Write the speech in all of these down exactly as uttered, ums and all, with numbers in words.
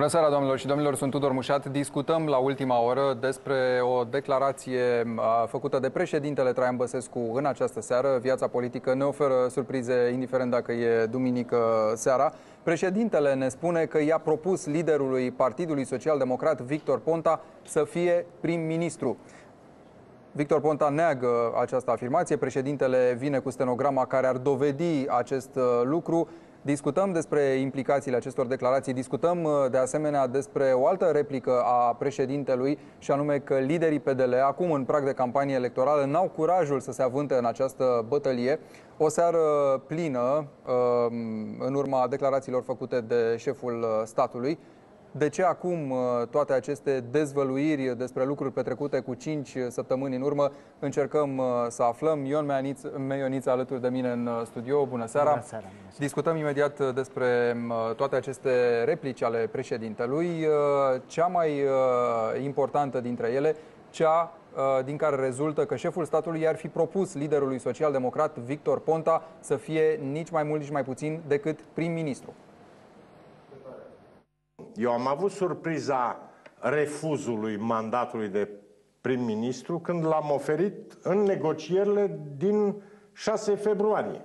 Bună seara, doamnelor și domnilor, sunt Tudor Mușat. Discutăm la ultima oră despre o declarație făcută de președintele Traian Băsescu în această seară. Viața politică ne oferă surprize, indiferent dacă e duminică seara. Președintele ne spune că i-a propus liderului Partidului Social Democrat, Victor Ponta, să fie prim-ministru. Victor Ponta neagă această afirmație. Președintele vine cu stenograma care ar dovedi acest lucru. Discutăm despre implicațiile acestor declarații, discutăm de asemenea despre o altă replică a președintelui, și anume că liderii P D L, acum în prag de campanie electorală, n-au curajul să se avânte în această bătălie. O seară plină în urma declarațiilor făcute de șeful statului. De ce acum toate aceste dezvăluiri despre lucruri petrecute cu cinci săptămâni în urmă? Încercăm să aflăm. Ion Meioniță alături de mine în studio. Bună seara! Bună seara! Discutăm imediat despre toate aceste replici ale președintelui. Cea mai importantă dintre ele, cea din care rezultă că șeful statului i-ar fi propus liderului social-democrat Victor Ponta să fie nici mai mult, nici mai puțin decât prim-ministru. Eu am avut surpriza refuzului mandatului de prim-ministru când l-am oferit în negocierile din șase februarie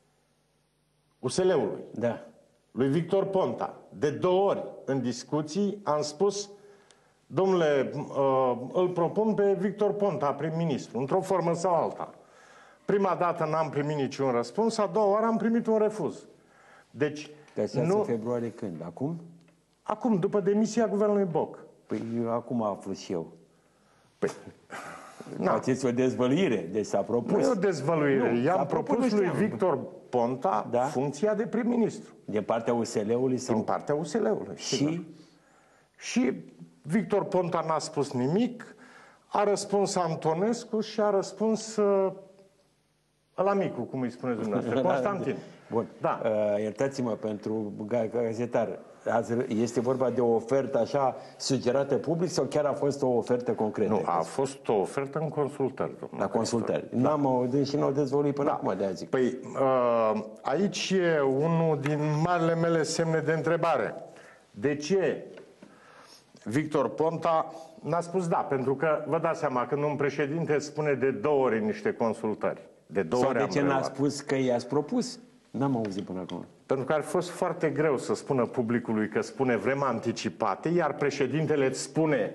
U S L-ului, da. lui Victor Ponta. De două ori în discuții am spus: domnule, îl propun pe Victor Ponta prim-ministru, într-o formă sau alta. Prima dată n-am primit niciun răspuns, a doua oară am primit un refuz. Deci, pe șase februarie când? Acum? Acum, după demisia guvernului Boc. Păi eu acum aflu și eu. Păi, faceți o dezvăluire, deci s-a propus. Nu e o dezvăluire. I-am propus, propus lui Victor Ponta, da? funcția de prim-ministru. Din partea U S L-ului? Sau... Din partea U S L-ului. Și? Și Victor Ponta n-a spus nimic, a răspuns Antonescu și a răspuns uh, ăla micu, cum îi spuneți dumneavoastră, Constantin. Bun. Da. Uh, iertați-mă pentru gazetar. Este vorba de o ofertă așa sugerată public sau chiar a fost o ofertă concretă? Nu, a fost o ofertă în consultări. La consultări. Da. N-am auzit și n-au dezvoluit până da. acum, de-aia zic. Păi, uh, aici e unul din marile mele semne de întrebare. De ce Victor Ponta n-a spus da? Pentru că, vă dați seama, când un președinte spune de două ori niște consultări, de două sau ori de ce n-a reluat. spus că i-ați propus? N-am auzit până acum. Pentru că ar fi fost foarte greu să spună publicului că spune vrem anticipate, iar președintele îți spune: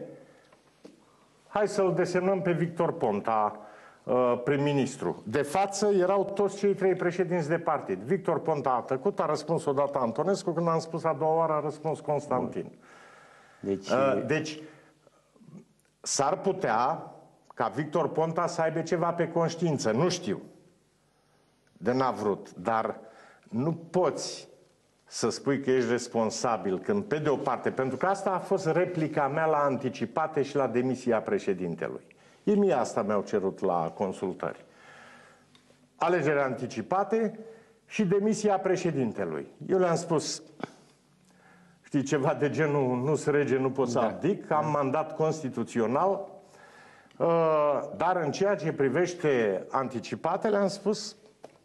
hai să-l desemnăm pe Victor Ponta prim-ministru. De față erau toți cei trei președinți de partid. Victor Ponta a tăcut, a răspuns odată Antonescu, când am spus a doua oară a răspuns Constantin. Deci, deci s-ar putea ca Victor Ponta să aibă ceva pe conștiință, nu știu. De n-a vrut, dar nu poți să spui că ești responsabil când, pe de o parte, pentru că asta a fost replica mea la anticipate și la demisia președintelui. Ei mie asta mi-au cerut la consultări. Alegeri anticipate și demisia președintelui. Eu le-am spus, știi, ceva de genul, nu-s rege, nu pot să da. abdic, am mandat constituțional, dar în ceea ce privește anticipatele am spus: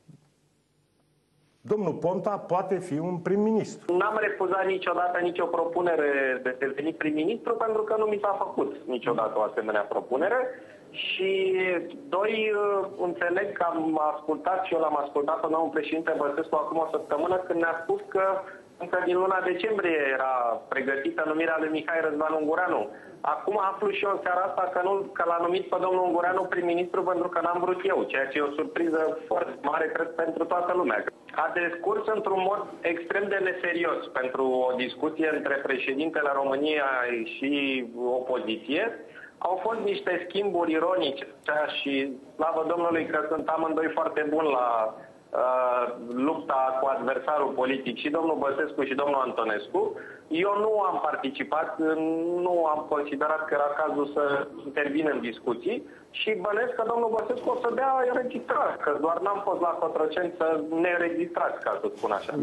domnul Ponta poate fi un prim-ministru. N-am refuzat niciodată nicio propunere de deveni prim-ministru pentru că nu mi s-a făcut niciodată o asemenea propunere. Și doi, înțeleg că am ascultat și eu l-am ascultat pe domnul președinte Băsescu acum o săptămână când ne-a spus că încă din luna decembrie era pregătită numirea lui Mihai Răzvan Ungureanu. Acum aflu și eu în seara asta că, nu, că l-a numit pe domnul Ungureanu prim-ministru pentru că n-am vrut eu, ceea ce e o surpriză foarte mare, cred, pentru toată lumea. A descurs într-un mod extrem de neserios pentru o discuție între președintele României și opoziție. Au fost niște schimburi ironice și slavă Domnului că sunt amândoi foarte buni la uh, lupta cu adversarul politic, și domnul Băsescu și domnul Antonescu. Eu nu am participat, nu am considerat că era cazul să intervin în discuții și bănesc că domnul Băsescu o să dea înregistrare, că doar n-am fost la Cotroceni să ne înregistrați, ca să spun așa.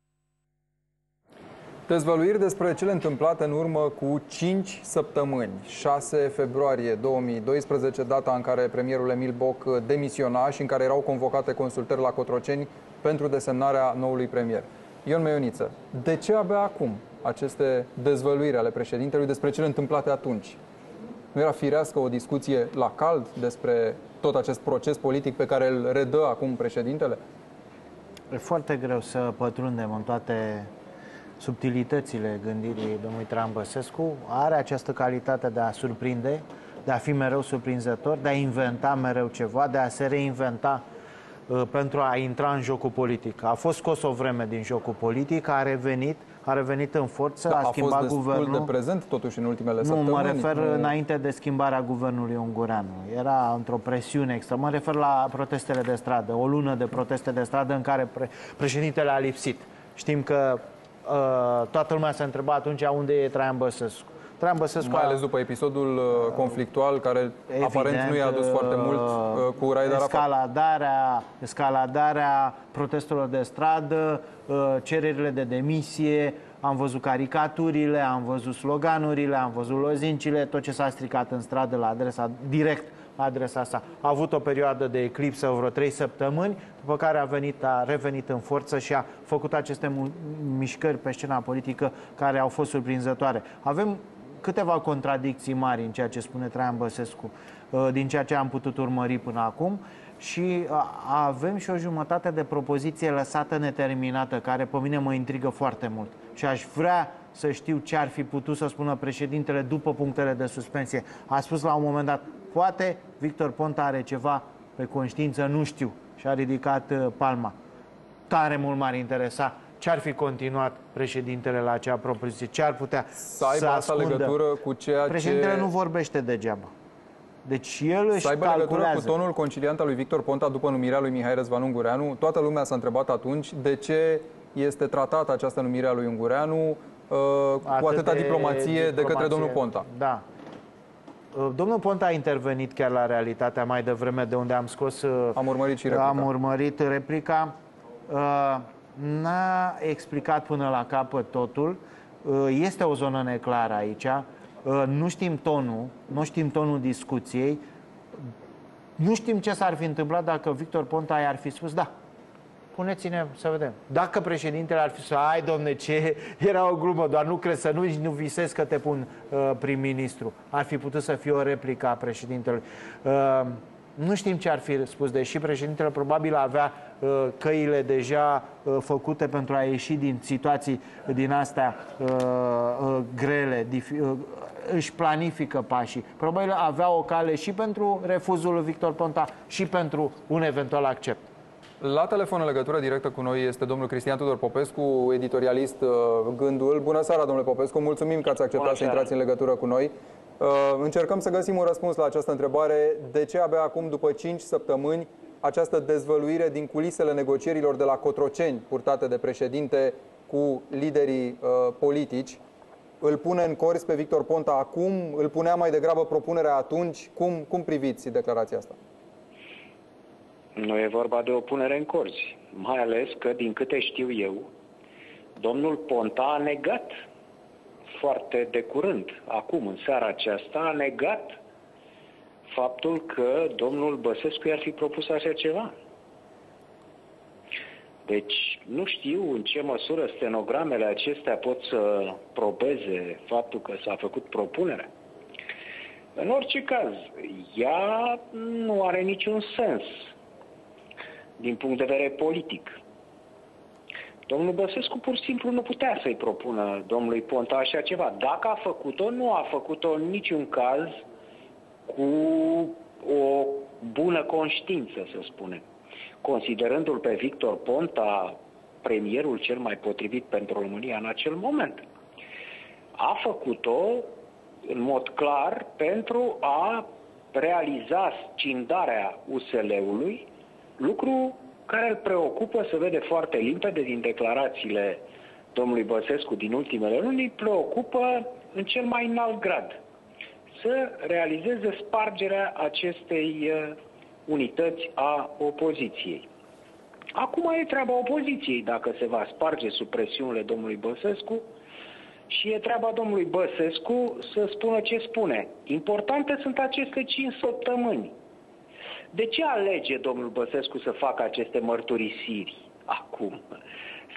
Dezvăluiri despre cele întâmplate în urmă cu cinci săptămâni. șase februarie două mii doisprezece, data în care premierul Emil Boc demisiona și în care erau convocate consultări la Cotroceni pentru desemnarea noului premier. Ion Meioniță, de ce abia acum? aceste dezvăluiri ale președintelui despre cele întâmplate atunci? Nu era firească o discuție la cald despre tot acest proces politic pe care îl redă acum președintele? E foarte greu să pătrundem în toate subtilitățile gândirii domnului Traian Băsescu. Are această calitate de a surprinde, de a fi mereu surprinzător, de a inventa mereu ceva, de a se reinventa uh, pentru a intra în jocul politic. A fost scos o vreme din jocul politic, a revenit, a revenit în forță, da, a schimbat a fost guvernul. de prezent totuși în ultimele nu, săptămâni. mă refer nu... înainte de schimbarea guvernului ungureanu. Era într-o presiune extremă. Mă refer la protestele de stradă, o lună de proteste de stradă în care pre președintele a lipsit. Știm că uh, toată lumea se întreba atunci unde e Traian Băsescu. Traian Băsescu Mai a... ales după episodul uh, conflictual care evident, aparent nu i-a adus foarte mult uh, cu Raed Arafat. Escaladarea, escaladarea protestelor de stradă, uh, cererile de demisie, am văzut caricaturile, am văzut sloganurile, am văzut lozincile, tot ce s-a stricat în stradă la adresa, direct la adresa sa. A avut o perioadă de eclipsă, vreo trei săptămâni, după care a, venit, a revenit în forță și a făcut aceste mișcări pe scena politică care au fost surprinzătoare. Avem câteva contradicții mari în ceea ce spune Traian Băsescu, din ceea ce am putut urmări până acum, și avem și o jumătate de propoziție lăsată neterminată, care pe mine mă intrigă foarte mult. Și aș vrea să știu ce ar fi putut să spună președintele după punctele de suspensie. A spus la un moment dat, poate Victor Ponta are ceva pe conștiință, nu știu, și a ridicat palma. Tare mult m-ar interesa ce ar fi continuat președintele la acea propoziție, ce ar putea să aibă să asta legătură cu ceea președintele ce... nu vorbește degeaba. Deci el își să aibă calculează. legătură cu tonul conciliant al lui Victor Ponta după numirea lui Mihai Răzvan Ungureanu. Toată lumea s-a întrebat atunci de ce este tratată această numire a lui Ungureanu uh, cu atâta diplomație, diplomație de către domnul Ponta. Da. Domnul Ponta a intervenit chiar la Realitatea mai devreme, de unde am scos... Am urmărit și replica. Am urmărit replica. N-a explicat până la capăt totul. Este o zonă neclară aici. Nu știm tonul, nu știm tonul discuției. Nu știm ce s-ar fi întâmplat dacă Victor Ponta i-ar fi spus da. Puneți-ne să vedem. Dacă președintele ar fi spus, hai domne, ce era o glumă, doar nu crezi, să nu, nu visezi că te pun uh, prim-ministru. Ar fi putut să fie o replică a președintelui. Uh, nu știm ce ar fi spus, deși președintele probabil avea uh, căile deja uh, făcute pentru a ieși din situații din astea uh, uh, grele, uh, își planifică pașii. Probabil avea o cale și pentru refuzul lui Victor Ponta și pentru un eventual accept. La telefon în legătură directă cu noi este domnul Cristian Tudor Popescu, editorialist uh, Gândul. Bună seara, domnule Popescu, mulțumim că ați acceptat să intrați în legătură cu noi. Uh, încercăm să găsim un răspuns la această întrebare. De ce abia acum, după cinci săptămâni, această dezvăluire din culisele negocierilor de la Cotroceni, purtate de președinte cu liderii uh, politici, îl pune în corzi pe Victor Ponta acum, îl punea mai degrabă propunerea atunci? Cum, cum priviți declarația asta? Nu e vorba de o punere în corzi, mai ales că, din câte știu eu, domnul Ponta a negat foarte de curând, acum, în seara aceasta, a negat faptul că domnul Băsescu i-ar fi propus așa ceva. Deci, nu știu în ce măsură stenogramele acestea pot să probeze faptul că s-a făcut propunerea. În orice caz, ea nu are niciun sens din punct de vedere politic. Domnul Băsescu pur și simplu nu putea să-i propună domnului Ponta așa ceva. Dacă a făcut-o, nu a făcut-o în niciun caz cu o bună conștiință, să spunem. Considerându-l pe Victor Ponta premierul cel mai potrivit pentru România în acel moment. A făcut-o în mod clar pentru a realiza scindarea U S L-ului, lucru care îl preocupă, se vede foarte limpede din declarațiile domnului Băsescu din ultimele luni, îi preocupă în cel mai înalt grad să realizeze spargerea acestei unități a opoziției. Acum e treaba opoziției dacă se va sparge sub presiunile domnului Băsescu și e treaba domnului Băsescu să spună ce spune. Importante sunt aceste cinci săptămâni. De ce alege domnul Băsescu să facă aceste mărturisiri acum?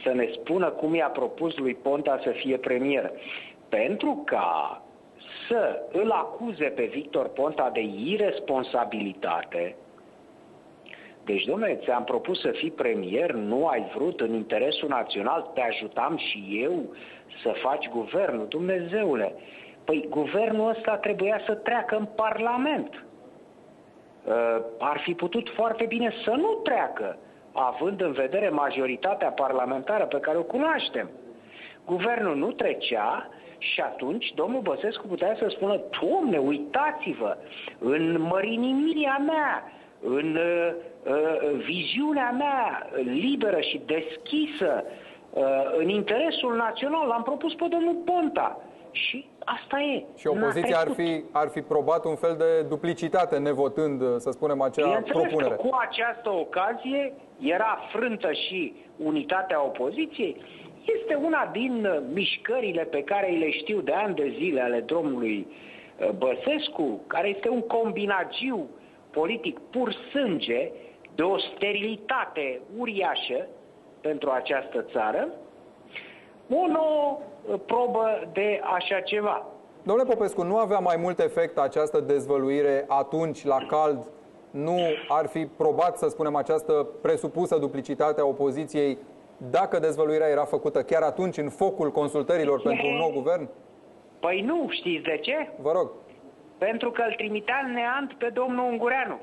să ne spună cum i-a propus lui Ponta să fie premier. Pentru ca să îl acuze pe Victor Ponta de irresponsabilitate. Deci, domnule, ți-am propus să fii premier, nu ai vrut, în interesul național, te ajutam și eu să faci guvernul. Dumnezeule, păi guvernul ăsta trebuia să treacă în Parlament. Uh, ar fi putut foarte bine să nu treacă, având în vedere majoritatea parlamentară pe care o cunoaștem. Guvernul nu trecea și atunci domnul Băsescu putea să spună: Doamne, uitați-vă, în mărinimirea mea, în uh, uh, viziunea mea liberă și deschisă, uh, în interesul național, l-am propus pe domnul Ponta. Și asta e. Și opoziția ar fi, ar fi probat un fel de duplicitate, nevotând, să spunem, acea propunere. Cu această ocazie era frântă și unitatea opoziției. Este una din mișcările pe care le știu de ani de zile ale domnului Băsescu, care este un combinagiu politic pur sânge, de o sterilitate uriașă pentru această țară, o nouă probă de așa ceva. Domnule Popescu, nu avea mai mult efect această dezvăluire atunci, la cald? Nu ar fi probat, să spunem, această presupusă duplicitate a opoziției dacă dezvăluirea era făcută chiar atunci, în focul consultărilor pentru un nou guvern? Păi nu, știți de ce? Vă rog. Pentru că îl trimitea în neant pe domnul Ungureanu.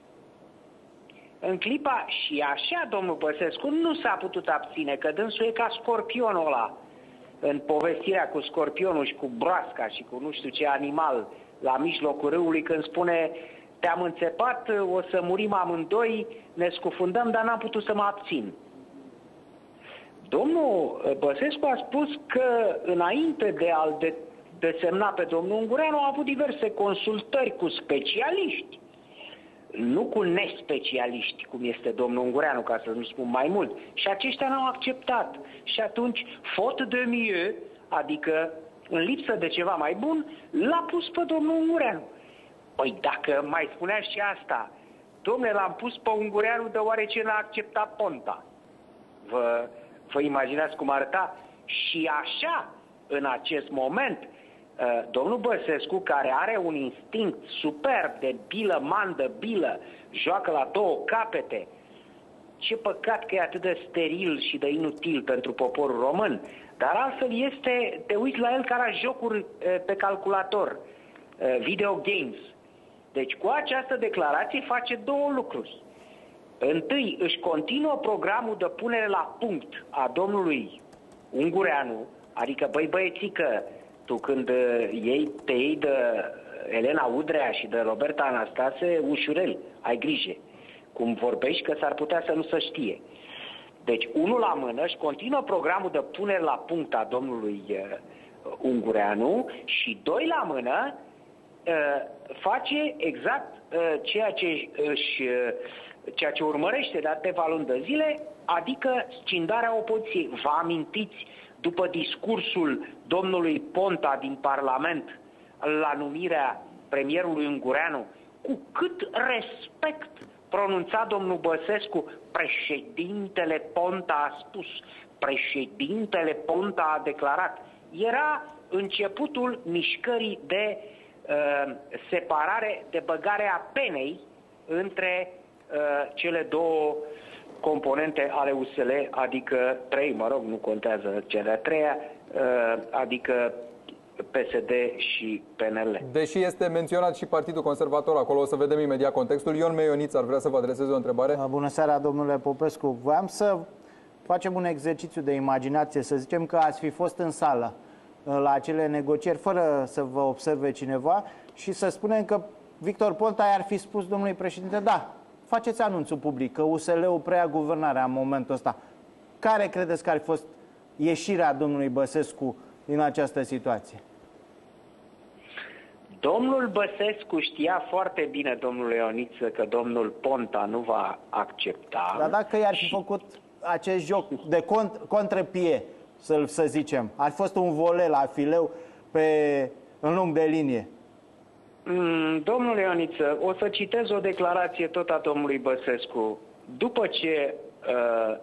În clipa, și așa domnul Băsescu nu s-a putut abține, că dânsul e ca scorpionul ăla în povestirea cu scorpionul și cu broasca și cu nu știu ce animal la mijlocul râului, când spune: te-am înțepat, o să murim amândoi, ne scufundăm, dar n-am putut să mă abțin. Domnul Băsescu a spus că înainte de a-l de desemna pe domnul Ungureanu a avut diverse consultări cu specialiști, nu cu nespecialiști, cum este domnul Ungureanu, ca să nu spun mai mult. Și aceștia n-au acceptat. Și atunci, faute de mieux, adică în lipsă de ceva mai bun, l-a pus pe domnul Ungureanu. Păi dacă mai spunea și asta, domnule, l-am pus pe Ungureanu deoarece n-a acceptat Ponta. Vă, vă imaginați cum arăta? Și așa, în acest moment, domnul Băsescu, care are un instinct superb de bilă, mandă, bilă, joacă la două capete. Ce păcat că e atât de steril și de inutil pentru poporul român. Dar altfel este, te uiți la el ca la jocuri pe calculator, video games. Deci cu această declarație face două lucruri. Întâi, își continuă programul de punere la punct a domnului Ungureanu, adică, băi băiețică, tu când iei, te iei de Elena Udrea și de Roberta Anastase, ușurel, ai grijă. Cum vorbești, că s-ar putea să nu se știe. Deci, unul la mână, își continuă programul de punere la punct a domnului uh, Ungureanu și doi la mână, uh, face exact uh, ceea ce își, uh, ceea ce urmărește de atâtea luni de zile, adică scindarea opoziției. Vă amintiți, după discursul domnului Ponta din Parlament la numirea premierului Ungureanu, cu cât respect pronunța domnul Băsescu: președintele Ponta a spus, președintele Ponta a declarat. Era începutul mișcării de uh, separare, de băgare a penei între uh, cele două componente ale U S L, adică trei, mă rog, nu contează cea de-a treia, adică P S D și P N L. Deși este menționat și Partidul Conservator acolo, o să vedem imediat contextul. Ion Meioniț ar vrea să vă adreseze o întrebare. Bună seara, domnule Popescu. Voiam să facem un exercițiu de imaginație, să zicem că ați fi fost în sală la acele negocieri, fără să vă observe cineva, și să spunem că Victor Ponta ar fi spus domnului președinte: da, faceți anunțul public că U S L-ul preia guvernarea în momentul ăsta. Care credeți că ar fi fost ieșirea domnului Băsescu din această situație? Domnul Băsescu știa foarte bine, domnule Ioniță, că domnul Ponta nu va accepta. Dar dacă i-ar fi făcut acest joc de cont, contrapie, să, să zicem, ar fi fost un volet la fileu pe, în lung de linie. Mm, domnule Ioniță, o să citez o declarație tot a domnului Băsescu. După ce uh,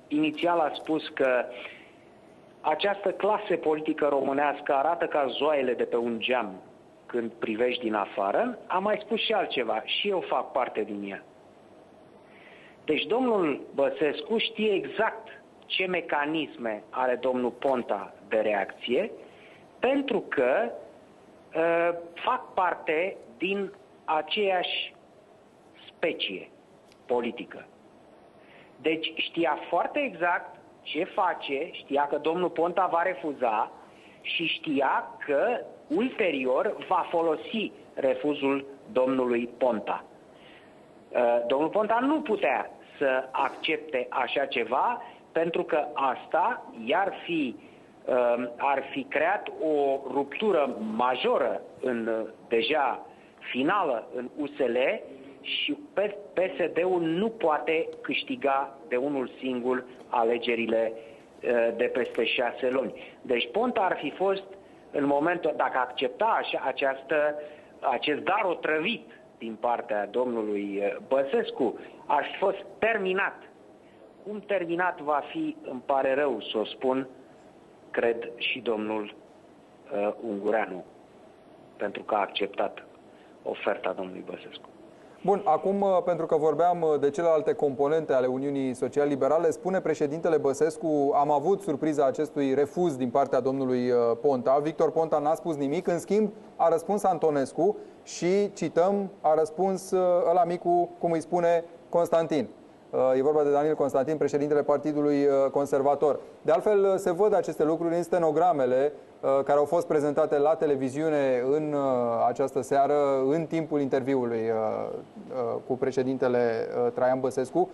inițial a spus că această clasă politică românească arată ca zoaiele de pe un geam când privești din afară, am mai spus și altceva, și eu fac parte din ea. Deci domnul Băsescu știe exact ce mecanisme are domnul Ponta de reacție, pentru că uh, fac parte din aceeași specie politică. Deci știa foarte exact ce face, știa că domnul Ponta va refuza și știa că ulterior va folosi refuzul domnului Ponta. Domnul Ponta nu putea să accepte așa ceva, pentru că asta i-ar fi, ar fi creat o ruptură majoră în deja finală în U S L și P S D-ul nu poate câștiga de unul singur alegerile de peste șase luni. Deci Ponta ar fi fost, în momentul, dacă accepta așa, această, acest dar otrăvit din partea domnului Băsescu, ar fi fost terminat. Cum terminat va fi, îmi pare rău să o spun, cred și domnul uh, Ungureanu, pentru că a acceptat oferta domnului Băsescu. Bun, acum, pentru că vorbeam de celelalte componente ale Uniunii Social-Liberale, spune președintele Băsescu, am avut surpriza acestui refuz din partea domnului Ponta. Victor Ponta n-a spus nimic, în schimb a răspuns Antonescu și, cităm, a răspuns ăla micu, cum îi spune, Constantin. E vorba de Daniel Constantin, președintele Partidului Conservator. De altfel, se văd aceste lucruri în stenogramele care au fost prezentate la televiziune în această seară, în timpul interviului cu președintele Traian Băsescu.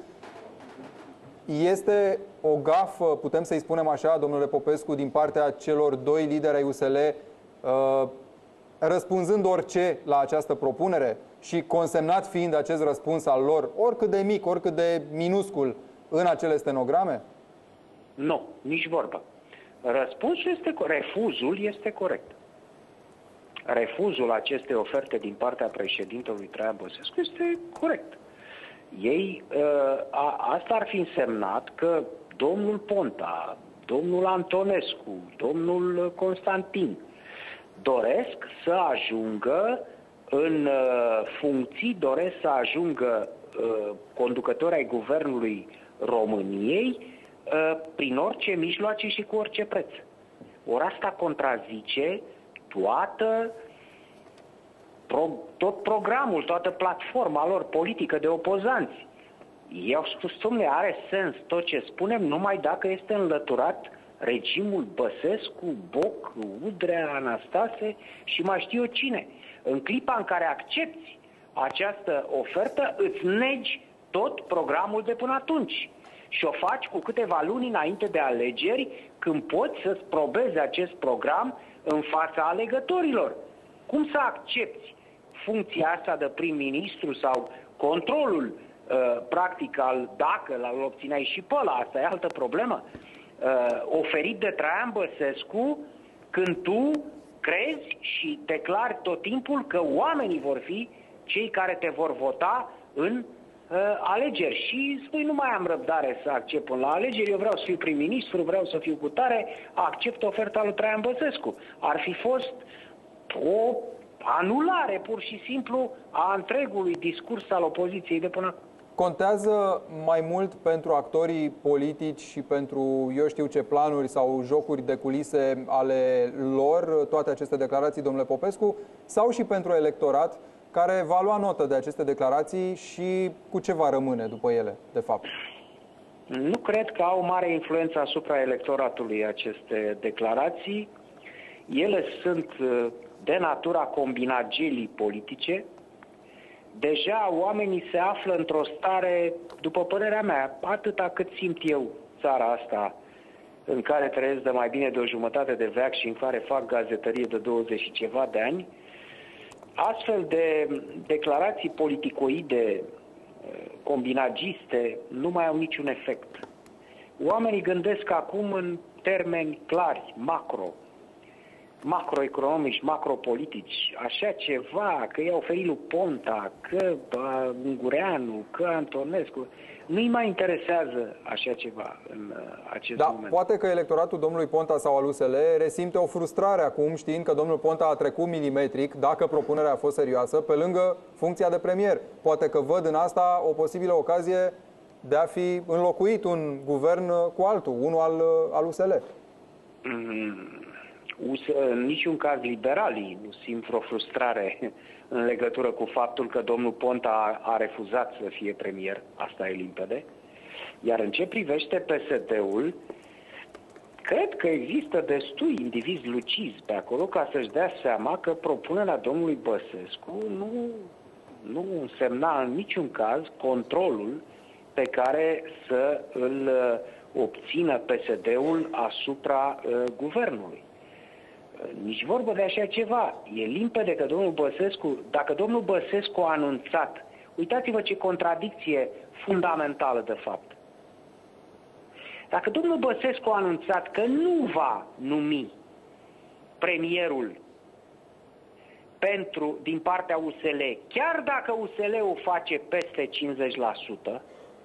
Este o gafă, putem să-i spunem așa, domnule Popescu, din partea celor doi lideri ai U S L, răspunzând orice la această propunere și consemnat fiind acest răspuns al lor, oricât de mic, oricât de minuscul, în acele stenograme? Nu, nici vorba. Răspunsul este corect. Refuzul este corect. Refuzul acestei oferte din partea președintelui Traian Băsescu este corect. Ei, a, asta ar fi însemnat că domnul Ponta, domnul Antonescu, domnul Constantin doresc să ajungă în funcții, doresc să ajungă conducători ai Guvernului României prin orice mijloace și cu orice preț. Ori asta contrazice toată, pro, tot programul, toată platforma lor politică de opozanți. Ei au spus, dom'le, are sens tot ce spunem numai dacă este înlăturat regimul Băsescu, Boc, Udrea, Anastase și mai știu eu cine. În clipa în care accepti această ofertă, îți negi tot programul de până atunci. Și o faci cu câteva luni înainte de alegeri, când poți să-ți probezi acest program în fața alegătorilor. Cum să accepti funcția asta de prim-ministru sau controlul uh, practic al, dacă l obțineai și pe ăla, asta e altă problemă, uh, oferit de Traian Băsescu, când tu crezi și declari tot timpul că oamenii vor fi cei care te vor vota în uh, alegeri. Și spui, nu mai am răbdare să accept până la alegeri, eu vreau să fiu prim-ministru, vreau să fiu cu tare, accept oferta lui Traian Băsescu. Ar fi fost o anulare pur și simplu a întregului discurs al opoziției de până acum. Contează mai mult pentru actorii politici și pentru eu știu ce planuri sau jocuri de culise ale lor toate aceste declarații, domnule Popescu, sau și pentru electorat care va lua notă de aceste declarații și cu ce va rămâne după ele, de fapt? Nu cred că au mare influență asupra electoratului aceste declarații. Ele sunt de natura combinagelii politice. Deja oamenii se află într-o stare, după părerea mea, atâta cât simt eu țara asta, în care trăiesc de mai bine de o jumătate de veac și în care fac gazetărie de douăzeci și ceva de ani, astfel de declarații politicoide, combinagiste, nu mai au niciun efect. Oamenii gândesc acum în termeni clari, macro. macroeconomici, macropolitici, așa ceva, că i-a oferit lui Ponta, că uh, Ungureanu, că Antonescu, nu-i mai interesează așa ceva în uh, acest da, moment. Poate că electoratul domnului Ponta sau al U S L resimte o frustrare acum, știind că domnul Ponta a trecut milimetric, dacă propunerea a fost serioasă, pe lângă funcția de premier. Poate că văd în asta o posibilă ocazie de a fi înlocuit un guvern cu altul, unul al, al U S L. Mm. În niciun caz liberalii nu simt vreo frustrare în legătură cu faptul că domnul Ponta a refuzat să fie premier, asta e limpede. Iar în ce privește P S D-ul, cred că există destui indivizi lucizi pe acolo ca să-și dea seama că propunerea domnului Băsescu nu, nu însemna în niciun caz controlul pe care să îl obțină P S D-ul asupra uh, guvernului. Nici vorbă de așa ceva. E limpede că domnul Băsescu, dacă domnul Băsescu a anunțat, uitați-vă ce contradicție fundamentală de fapt. Dacă domnul Băsescu a anunțat că nu va numi premierul pentru, din partea U S L, chiar dacă U S L-ul face peste cincizeci la sută,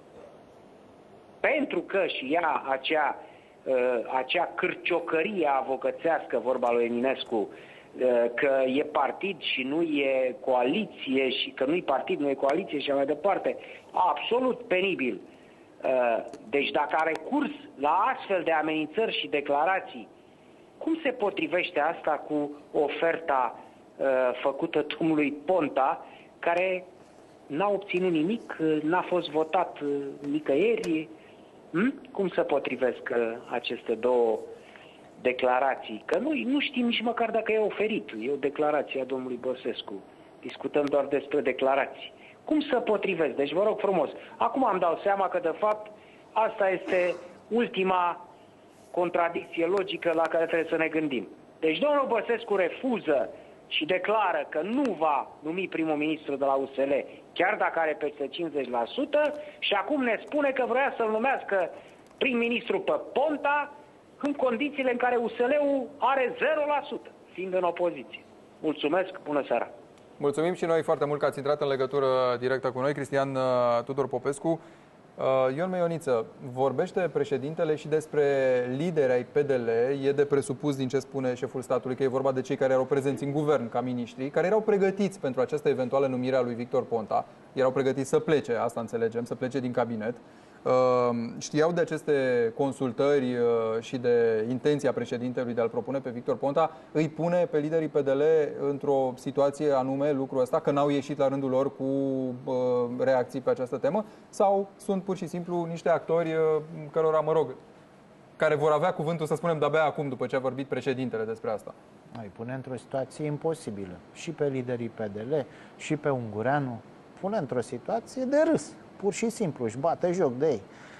pentru că și ea acea acea cârciocărie avocățească, vorba lui Eminescu, că e partid și nu e coaliție și că nu e partid, nu e coaliție și mai departe. Absolut penibil. Deci dacă are recurs la astfel de amenințări și declarații, cum se potrivește asta cu oferta făcută domnului Ponta, care n-a obținut nimic, n-a fost votat nicăieri? Hmm? Cum se potrivesc uh, aceste două declarații? Că noi nu știm nici măcar dacă e oferit. E o declarație a domnului Băsescu. Discutăm doar despre declarații. Cum se potrivesc? Deci vă rog frumos. Acum am dau seama că de fapt asta este ultima contradicție logică la care trebuie să ne gândim. Deci domnul Băsescu refuză și declară că nu va numi primul ministru de la U S L, chiar dacă are peste cincizeci la sută, și acum ne spune că vrea să-l numească prim-ministru pe Ponta în condițiile în care U S L-ul are zero la sută, fiind în opoziție. Mulțumesc, bună seara! Mulțumim și noi foarte mult că ați intrat în legătură directă cu noi, Cristian Tudor Popescu. Ion Meioniță, vorbește președintele și despre lideri ai P D L. E de presupus din ce spune șeful statului că e vorba de cei care erau prezenți în guvern ca miniștri, care erau pregătiți pentru această eventuală numire a lui Victor Ponta. Erau pregătiți să plece, asta înțelegem, să plece din cabinet. Știau de aceste consultări și de intenția președintelui de a-l propune pe Victor Ponta. Îi pune pe liderii P D L într-o situație anume lucrul ăsta, că n-au ieșit la rândul lor cu reacții pe această temă? Sau sunt pur și simplu niște actori cărora, mă rog, care vor avea cuvântul, să spunem, de-abia acum, după ce a vorbit președintele despre asta? Îi pune într-o situație imposibilă. Și pe liderii P D L, și pe Ungureanu. Pune într-o situație de râs. Pur și simplu, își bate joc de ei.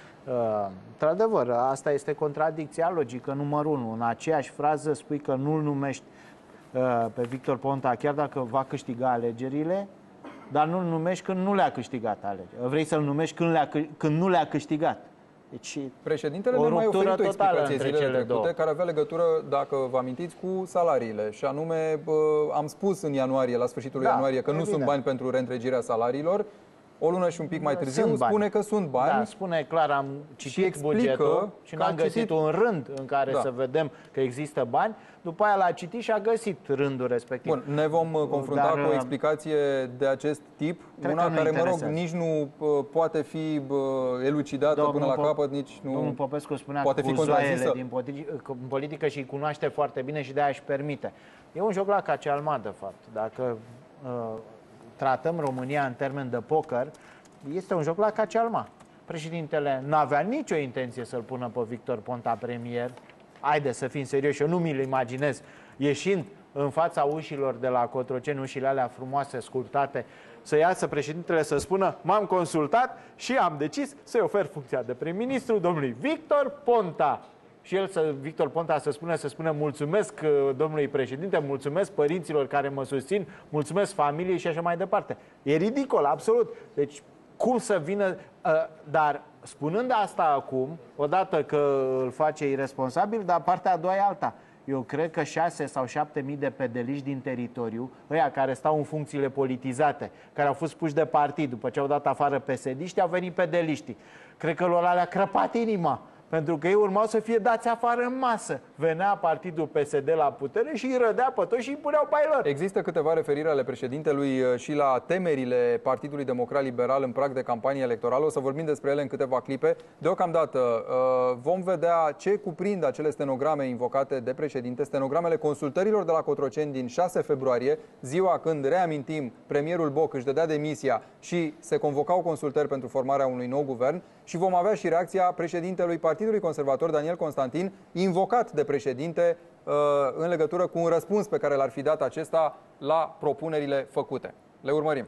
Uh, într-adevăr, asta este contradicția logică numărul unu. În aceeași frază spui că nu-l numești uh, pe Victor Ponta chiar dacă va câștiga alegerile, dar nu-l numești când nu le-a câștigat alegerile. Vrei să-l numești când, le-a, când nu le-a câștigat. Deci, președintele ne mai oferit o explicație zilele trecute două. care avea legătură, dacă vă amintiți, cu salariile. Și anume, bă, am spus în ianuarie, la sfârșitul da, ianuarie, că evident. nu sunt bani pentru reîntregirea salariilor. O lună și un pic mai târziu sunt spune bani. că sunt bani. Da, spune clar, am citit bugetul și n-am găsit citit... un rând în care da. să vedem că există bani. După aia l-a citit și a găsit rândul respectiv. Bun, ne vom confrunta Dar, cu o explicație de acest tip, una care, mă rog, nici nu uh, poate fi uh, elucidată Domnul până la Pop capăt, nici nu Domnul Popescu spunea poate cu fi contrazisă din politică și îi cunoaște foarte bine și de-aia își permite. E un joc la Cacealma, de fapt. Dacă uh, tratăm România în termen de poker, este un joc la Cacealma. Președintele n-avea nicio intenție să-l pună pe Victor Ponta premier. Haide să fim serioși, eu nu mi-l imaginez ieșind în fața ușilor de la Cotroceni, ușile alea frumoase, scurtate, să iasă președintele să spună: m-am consultat și am decis să-i ofer funcția de prim-ministru domnului Victor Ponta. Și el, să, Victor Ponta, să spună, să spună mulțumesc domnului președinte, mulțumesc părinților care mă susțin, mulțumesc familiei și așa mai departe. E ridicol, absolut. Deci, cum să vină... Dar, spunând asta acum, odată că îl face irresponsabil, dar partea a doua e alta. Eu cred că șase sau șapte mii de pedeliști din teritoriu, ăia care stau în funcțiile politizate, care au fost puși de partid, după ce au dat afară P S D-ști, au venit pedeliștii. Cred că lor le-a crăpat inima, pentru că ei urmau să fie dați afară în masă. Venea partidul P S D la putere și îi rădea pe toți și îi puneau pe ai lor. Există câteva referiri ale președintelui și la temerile Partidului Democrat Liberal în prag de campanie electorală. O să vorbim despre ele în câteva clipe. Deocamdată vom vedea ce cuprind acele stenograme invocate de președinte, stenogramele consultărilor de la Cotroceni din șase februarie, ziua când, reamintim, premierul Boc își dădea demisia și se convocau consultări pentru formarea unui nou guvern, și vom avea și reacția președintelui Partidului Conservator, Daniel Constantin, invocat de președinte în legătură cu un răspuns pe care l-ar fi dat acesta la propunerile făcute. Le urmărim.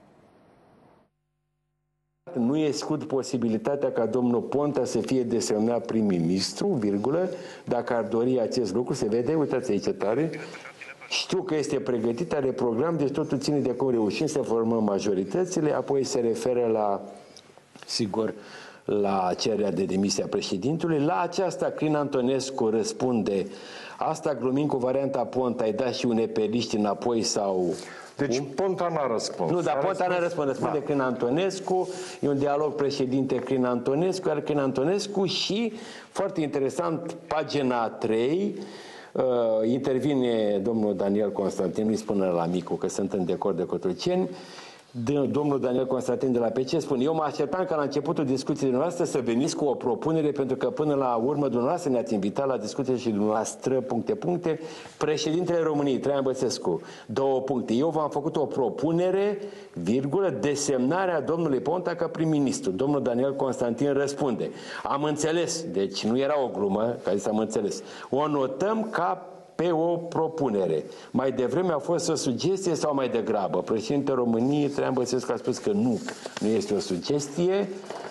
Nu exclud posibilitatea ca domnul Ponta să fie desemnat prim-ministru, virgulă, dacă ar dori acest lucru, se vede, uitați aici tare, știu că este pregătit, are program, deci totul ține de cum reușim să formăm majoritățile, apoi se referă la, sigur, la cererea de demisie a președintelui. La aceasta, Crin Antonescu răspunde, asta glumind cu varianta Ponta, ai dat și un epeliști înapoi sau... Deci cum? Ponta n-a răspuns. Nu, dar Ponta n-a răspuns. Răspunde da. Crin Antonescu, e un dialog președinte Crin Antonescu, iar Crin Antonescu și, foarte interesant, pagina trei, uh, intervine domnul Daniel Constantin, nu-i spune la Micu că sunt în decor de Cotroceni, domnul Daniel Constantin de la P C spune, eu mă așteptam ca la începutul discuției dumneavoastră să veniți cu o propunere, pentru că până la urmă dumneavoastră ne-ați invitat la discuție și dumneavoastră, puncte, puncte, președintele României, Traian Băsescu, două puncte. Eu v-am făcut o propunere, virgulă, desemnarea domnului Ponta ca prim-ministru. Domnul Daniel Constantin răspunde, am înțeles, deci nu era o glumă, ca zis am înțeles, o notăm ca pe o propunere. Mai devreme a fost o sugestie sau mai degrabă? Președintele României, Traian Băsescu, a spus că nu, nu este o sugestie.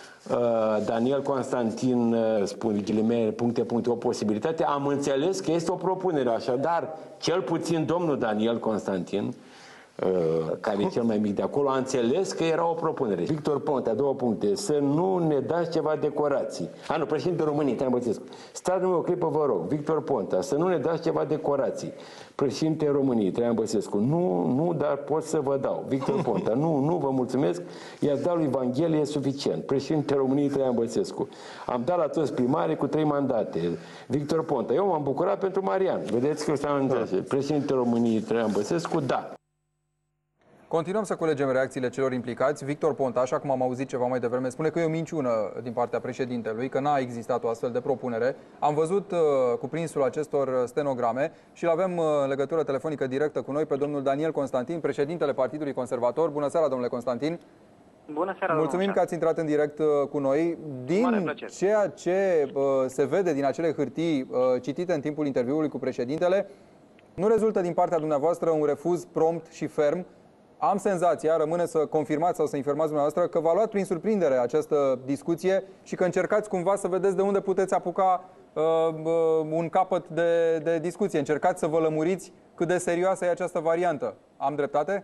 Daniel Constantin spune, ghilimele, puncte, puncte, o posibilitate. Am înțeles că este o propunere, așadar, cel puțin domnul Daniel Constantin, care e cel mai mic de acolo, a înțeles că era o propunere. Victor Ponta, două puncte, să nu ne dați ceva decorații. A, nu, președintele României, Traian Băsescu. Stați numai o clipă, vă rog. Victor Ponta, să nu ne dați ceva decorații. Președintele României, Traian Băsescu. Nu, nu, dar pot să vă dau. Victor Ponta, nu, nu, vă mulțumesc. I-a dat lui Evanghelie suficient. Președintele României, Traian Băsescu. Am dat la toți primarii cu trei mandate. Victor Ponta, eu m-am bucurat pentru Marian. Vedeți că s-a întâmplat. Președintele României, Traian Băsescu, da. Continuăm să culegem reacțiile celor implicați. Victor Ponta, așa cum am auzit ceva mai devreme, spune că e o minciună din partea președintelui, că n-a existat o astfel de propunere. Am văzut uh, cuprinsul acestor stenograme și îl avem uh, în legătură telefonică directă cu noi pe domnul Daniel Constantin, președintele Partidului Conservator. Bună seara, domnule Constantin! Bună seara, mulțumim că ați intrat în direct uh, cu noi. Din ceea ce uh, se vede din acele hârtii uh, citite în timpul interviului cu președintele, nu rezultă din partea dumneavoastră un refuz prompt și ferm. Am senzația, rămâne să confirmați sau să informați dumneavoastră, că v-a luat prin surprindere această discuție și că încercați cumva să vedeți de unde puteți apuca uh, uh, un capăt de, de discuție. Încercați să vă lămuriți cât de serioasă e această variantă. Am dreptate?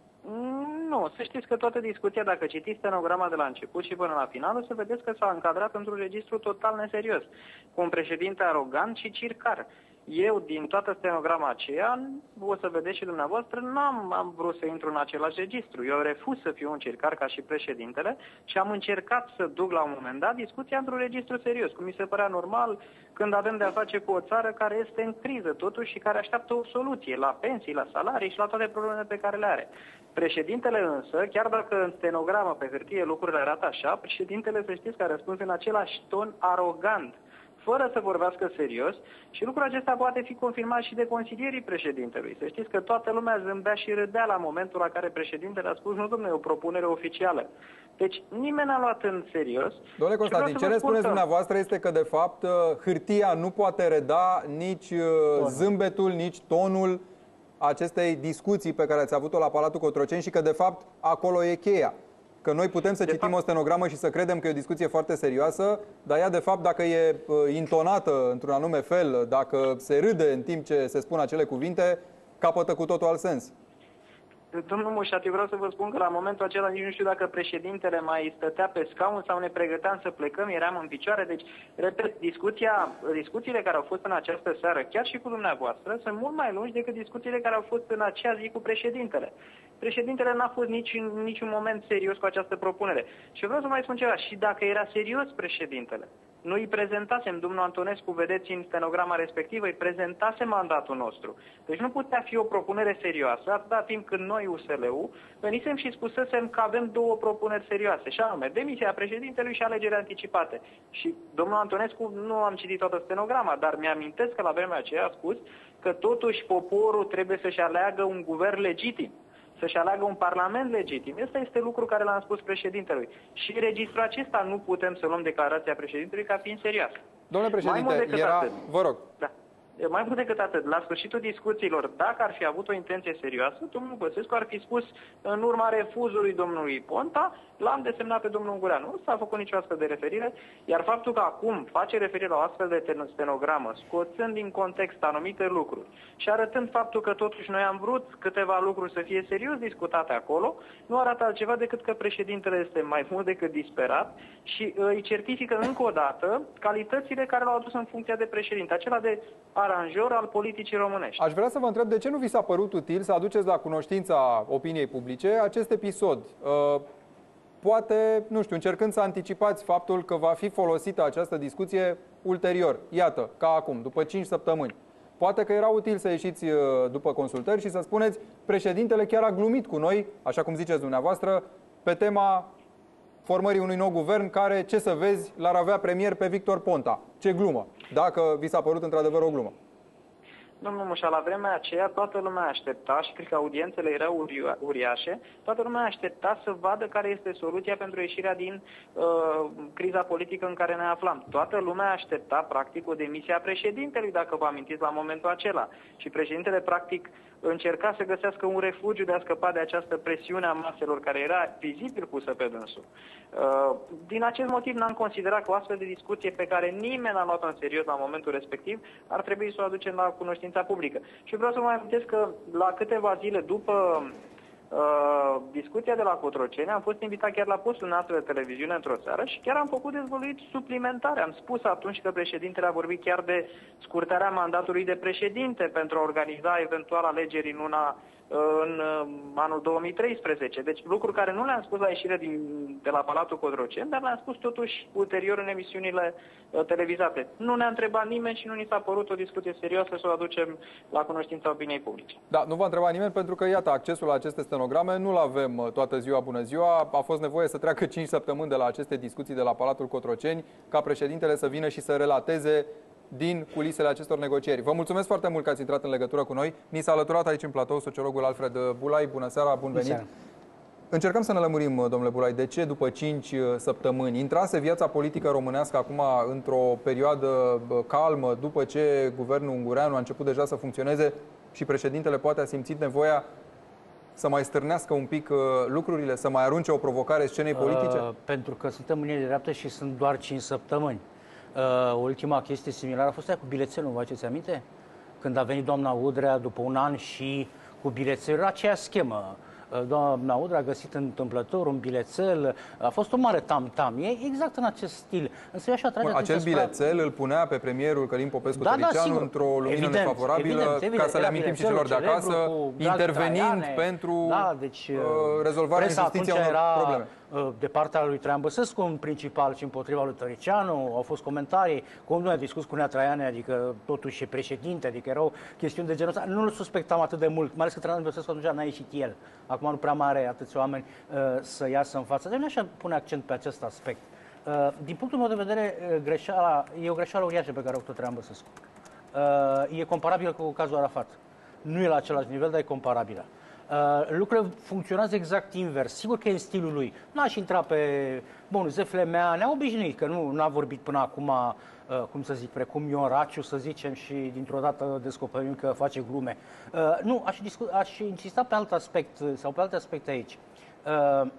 Nu, să știți că toată discuția, dacă citiți stenograma de la început și până la final, o să vedeți că s-a încadrat într-un registru total neserios, cu un președinte arogant și circar. Eu, din toată stenograma aceea, o să vedeți și dumneavoastră, n-am am vrut să intru în același registru. Eu refuz să fiu un circar ca și președintele și am încercat să duc la un moment dat discuția într-un registru serios, cum mi se părea normal când avem de-a face cu o țară care este în criză totuși și care așteaptă o soluție la pensii, la salarii și la toate problemele pe care le are. Președintele însă, chiar dacă în stenogramă pe hârtie lucrurile arată așa, președintele, să știți că a răspuns în același ton arogant, fără să vorbească serios, și lucrul acesta poate fi confirmat și de consilierii președintelui. Să știți că toată lumea zâmbea și râdea la momentul la care președintele a spus, nu, domnule, e o propunere oficială. Deci nimeni n-a luat în serios. Domnule Constantin, ce ne spuneți dumneavoastră este că, de fapt, hârtia nu poate reda nici zâmbetul, nici tonul acestei discuții pe care ați avut-o la Palatul Cotroceni și că, de fapt, acolo e cheia. Că noi putem să de citim fapt... o stenogramă și să credem că e o discuție foarte serioasă, dar ea, de fapt, dacă e intonată într-un anume fel, dacă se râde în timp ce se spun acele cuvinte, capătă cu totul alt sens. Domnul Mușat, eu vreau să vă spun că la momentul acela nici nu știu dacă președintele mai stătea pe scaun sau ne pregăteam să plecăm, eram în picioare. Deci, repet, discuția, discuțiile care au fost în această seară, chiar și cu dumneavoastră, sunt mult mai lungi decât discuțiile care au fost în acea zi cu președintele. Președintele n-a fost nici în niciun moment serios cu această propunere. Și vreau să mai spun ceva, și dacă era serios președintele, noi îi prezentasem, domnul Antonescu, vedeți în stenograma respectivă, îi prezentase mandatul nostru. Deci nu putea fi o propunere serioasă, atâta timp când noi, U S L-ul, venisem și spusesem că avem două propuneri serioase, și anume demisia președintelui și alegeri anticipate. Și domnul Antonescu, nu am citit toată stenograma, dar mi-amintesc că la vremea aceea a spus că totuși poporul trebuie să-și aleagă un guvern legitim, să-și aleagă un parlament legitim. Ăsta este lucru care l-am spus președintelui. Și registrul acesta nu putem să luăm declarația președintelui ca fiind serioasă. Domnule președinte, era... Atât, Vă rog. Da. Mai mult decât atât, la sfârșitul discuțiilor, dacă ar fi avut o intenție serioasă, domnul Băsescu ar fi spus, în urma refuzului domnului Ponta, l-am desemnat pe domnul Ungureanu. Nu s-a făcut nicio astfel de referire, iar faptul că acum face referire la o astfel de stenogramă, scoțând din context anumite lucruri și arătând faptul că totuși noi am vrut câteva lucruri să fie serios discutate acolo, nu arată altceva decât că președintele este mai mult decât disperat și îi certifică încă o dată calitățile care l-au adus în funcția de președinte, acela de aranjor al politicii românești. Aș vrea să vă întreb de ce nu vi s-a părut util să aduceți la cunoștința opiniei publice acest episod. Uh, poate, nu știu, încercând să anticipați faptul că va fi folosită această discuție ulterior. Iată, ca acum, după cinci săptămâni. Poate că era util să ieșiți după consultări și să spuneți președintele chiar a glumit cu noi, așa cum ziceți dumneavoastră, pe tema formării unui nou guvern care, ce să vezi, l-ar avea premier pe Victor Ponta. Ce glumă, dacă vi s-a părut într-adevăr o glumă. Domnul Mușa, la vremea aceea toată lumea aștepta și cred că audiențele erau uriașe, toată lumea aștepta să vadă care este soluția pentru ieșirea din uh, criza politică în care ne aflam. Toată lumea aștepta practic o demisie a președintelui, dacă vă amintiți la momentul acela. Și președintele practic încerca să găsească un refugiu de a scăpa de această presiune a maselor care era vizibil pusă pe dânsul. Uh, din acest motiv n-am considerat că o astfel de discuție pe care nimeni n-a luat-o în serios la momentul respectiv ar trebui să o aducem la cunoștința publică. Și vreau să vă mai amintesc că la câteva zile după uh, discuția de la Cotroceni am fost invitat chiar la postul nostru de televiziune într-o seară și chiar am făcut dezvăluiri suplimentare. Am spus atunci că președintele a vorbit chiar de scurtarea mandatului de președinte pentru a organiza eventual alegeri în una în anul două mii treisprezece. Deci lucruri care nu le-am spus la ieșire din, de la Palatul Cotroceni, dar le-am spus totuși ulterior în emisiunile uh, televizate. Nu ne-a întrebat nimeni și nu ni s-a părut o discuție serioasă să o aducem la cunoștința opiniei publice. Da, nu v-a întrebat nimeni pentru că, iată, accesul la aceste stenograme nu-l avem toată ziua, bună ziua. A fost nevoie să treacă cinci săptămâni de la aceste discuții de la Palatul Cotroceni ca președintele să vină și să relateze din culisele acestor negocieri. Vă mulțumesc foarte mult că ați intrat în legătură cu noi. Ni s-a alăturat aici în platou sociologul Alfred Bulai. Bună seara, bun venit! Seara. Încercăm să ne lămurim, domnule Bulai, de ce după cinci săptămâni intrase viața politică românească acum într-o perioadă calmă, după ce guvernul Ungureanu a început deja să funcționeze și președintele poate a simțit nevoia să mai stârnească un pic lucrurile, să mai arunce o provocare scenei politice? Uh, pentru că suntem în de dreaptă și sunt doar cinci săptămâni. Uh, ultima chestie similară a fost aia cu bilețelul, vă aduceți aminte? Când a venit doamna Udrea după un an și cu bilețelul, era aceea schemă. Uh, doamna Udrea a găsit întâmplător un bilețel, a fost o mare tam-tam, e exact în acest stil. Însă așa atrage Bun, acel bilețel spre... îl punea pe premierul Călin Popescu-Tăricianu, da, da, într-o lumină evident, nefavorabilă, evident, evident, ca să le amintim și celor de acasă, intervenind Traiane, pentru da, deci, uh, rezolvarea în justiție unor era... probleme. De partea lui Traian Băsescu, în principal, și împotriva lui Tăricianu. Au fost comentarii, cum nu a discutat cu Nea Traiane, adică totuși e președinte, adică erau chestiuni de genul ăsta. Nu-l suspectam atât de mult, mai ales că Traian Băsescu atunci n-a ieșit el. Acum nu prea mai are atâția oameni uh, să iasă în față. Deci așa pune accent pe acest aspect. Uh, din punctul meu de vedere, greșeala, e o greșeală uriașă pe care a făcut Traian Băsescu. Uh, e comparabil cu cazul Arafat. Nu e la același nivel, dar e comparabilă. Uh, lucrurile funcționează exact invers. Sigur că e în stilul lui. N-aș intra pe... Bun, zefle mea, ne-a obișnuit, că nu n-a vorbit până acum, uh, cum să zic, precum Ion Raciu, să zicem, și dintr-o dată descoperim că face glume. Uh, nu, aș, discu- aș insista pe alt aspect, sau pe alte aspecte aici. Uh,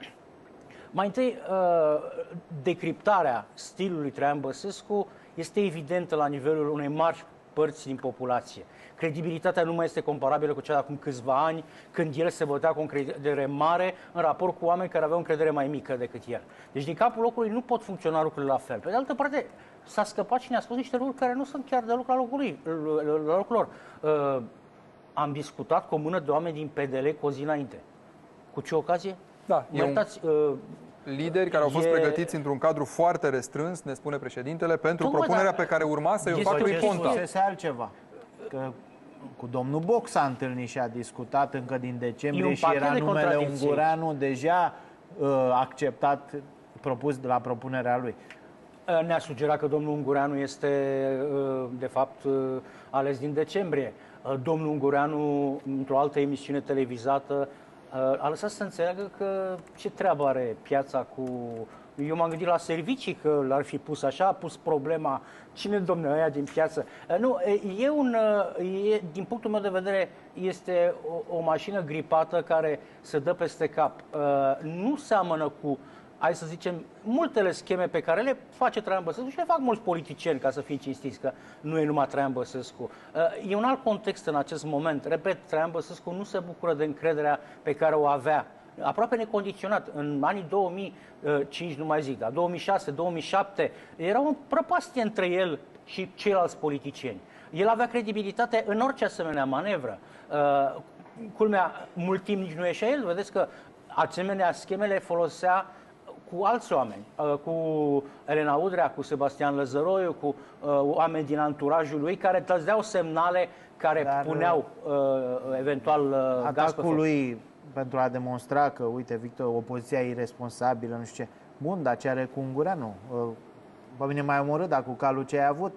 mai întâi, uh, decriptarea stilului Traian Băsescu este evidentă la nivelul unei mari părți din populație, credibilitatea nu mai este comparabilă cu cea de acum câțiva ani, când el se votea cu o încredere mare în raport cu oameni care aveau o încredere mai mică decât el. Deci din capul locului nu pot funcționa lucrurile la fel. Pe de altă parte, s-a scăpat și ne-a spus niște lucruri care nu sunt chiar deloc la locul, lui, la locul lor. Uh, am discutat cu o mână de oameni din P D L cu o zi înainte. Cu ce ocazie? Da, mă iertați, uh, lideri care au fost e... pregătiți într-un cadru foarte restrâns, ne spune președintele, pentru Tocmai, propunerea dar pe care urma să-i o este facă lui o Ponta. Este altceva. Că cu domnul Boc s-a întâlnit și a discutat încă din decembrie și era de numele Ungureanu deja uh, acceptat, propus de la propunerea lui. Ne-a sugerat că domnul Ungureanu este, de fapt, ales din decembrie. Domnul Ungureanu, într-o altă emisiune televizată, a lăsat să înțeleagă că ce treabă are piața cu... Eu m-am gândit la servicii, că l-ar fi pus așa, a pus problema cine domne ăia din piață. Nu, e un, e, din punctul meu de vedere, este o, o mașină gripată care se dă peste cap. Nu seamănă cu, hai să zicem, multele scheme pe care le face Traian Băsescu și le fac mulți politicieni, ca să fim cinstiți, că nu e numai Traian Băsescu. E un alt context în acest moment. Repet, Traian Băsescu nu se bucură de încrederea pe care o avea, aproape necondiționat. În anii două mii cinci, nu mai zic, dar două mii șase, două mii șapte, era o prăpastie între el și ceilalți politicieni. El avea credibilitate în orice asemenea manevră. Culmea, mult timp nici nu ieșea el. Vedeți că asemenea scheme le folosea cu alți oameni, cu Elena Udrea, cu Sebastian Lăzăroiu, cu oameni din anturajul lui, care dădeau semnale care Dar, puneau eventual gaz pe foc. Lui pentru a demonstra că, uite, Victor, opoziția e irresponsabilă, nu știu ce. Bun, dar ce are cu Ungureanu? Pe mine m-ai omorât, dar cu calul ce ai avut,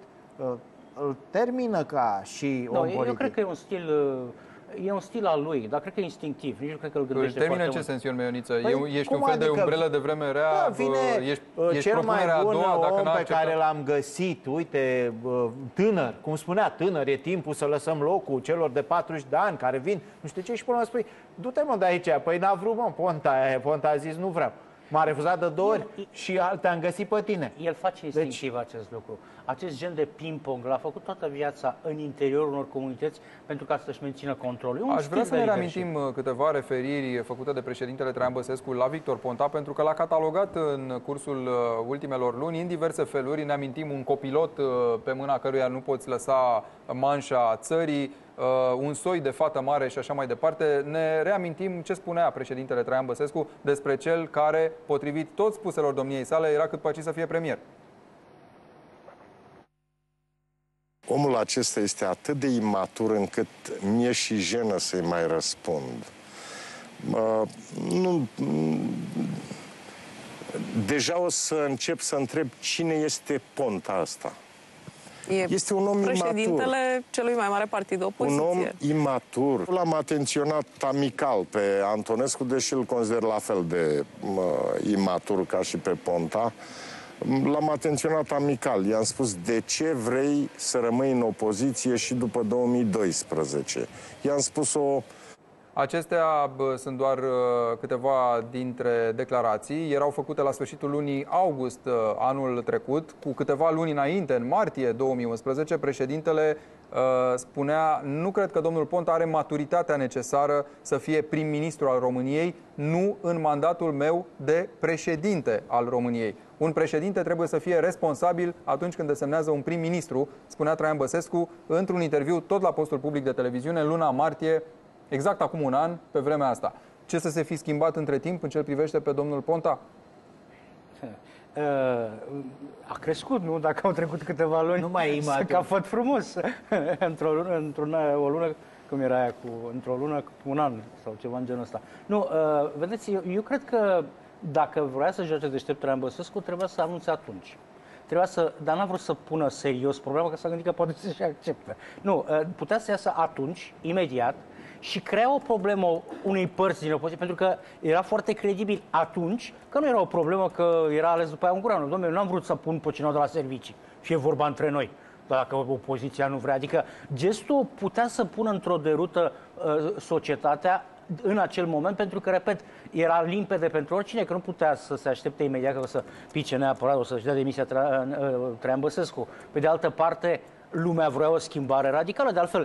îl termină ca și om politic. Eu cred că e un stil... E un stil al lui, dar cred că e instinctiv. Nici nu cred că îl gândește foarte mult. Termină în ce sens, Ion Meioniță? Păi, ești un fel adică? de umbrelă de vreme rea? Da, vine ești, ești cel mai bun a doua, dacă om pe acceptat... care l-am găsit, uite, tânăr, cum spunea, tânăr, e timpul să lăsăm locul celor de patruzeci de ani care vin, nu știu ce, și până mă spui, du-te mă de aici, păi n-a vrut mă, Ponta, Ponta a zis nu vreau. M-a refuzat de două ori și te-am găsit pe tine. El face instinctiv deci... acest lucru. Acest gen de ping-pong l-a făcut toată viața în interiorul unor comunități pentru ca să-și mențină controlul. Aș vrea să ne reamintim câteva referiri făcute de președintele Traian Băsescu la Victor Ponta, pentru că l-a catalogat în cursul ultimelor luni în diverse feluri. Ne amintim un copilot pe mâna căruia nu poți lăsa manșa țării, Uh, un soi de fată mare și așa mai departe. Ne reamintim ce spunea președintele Traian Băsescu despre cel care, potrivit tot spuselor domniei sale, era cât păci să fie premier. Omul acesta este atât de imatur încât mi-e și jenă să-i mai răspund. Uh, nu... Deja o să încep să întreb cine este Ponta asta. E este un om președintele imatur. celui mai mare partid de opoziție. Un om imatur. L-am atenționat amical pe Antonescu, deși îl consider la fel de uh, imatur ca și pe Ponta. L-am atenționat amical. I-am spus, de ce vrei să rămâi în opoziție și după două mii doisprezece? I-am spus-o... Acestea bă, sunt doar uh, câteva dintre declarații. Erau făcute la sfârșitul lunii august uh, anul trecut. Cu câteva luni înainte, în martie două mii unsprezece, președintele uh, spunea: nu cred că domnul Ponta are maturitatea necesară să fie prim-ministru al României, nu în mandatul meu de președinte al României. Un președinte trebuie să fie responsabil atunci când desemnează un prim-ministru, spunea Traian Băsescu într-un interviu tot la postul public de televiziune în luna martie, exact acum un an, pe vremea asta. Ce să se fi schimbat între timp în ce privește pe domnul Ponta? A crescut, nu? Dacă au trecut câteva luni, nu mai e că a fost frumos. într-o lună, într-o o lună, cum era aia, cu, într-o lună, un an sau ceva în genul ăsta. Nu, vedeți, eu, eu cred că dacă vrea să joace deștept Traian Băsescu, trebuia să anunțe atunci. Trebuia să, dar n-a vrut să pună serios problema, că s-a gândit că poate să-și accepte. Nu, putea să iasă atunci, imediat, și crea o problemă unei părți din opoziție, pentru că era foarte credibil atunci că nu era o problemă că era ales după aia Ungureanu. Dom'le, eu n-am vrut să pun pe cineva de la servicii, fie vorba între noi, dacă opoziția nu vrea. Adică gestul putea să pună într-o derută uh, societatea în acel moment, pentru că, repet, era limpede pentru oricine că nu putea să se aștepte imediat că o să pice neapărat, o să-și dea demisia Traian Băsescu. Pe de altă parte, lumea vrea o schimbare radicală. De altfel,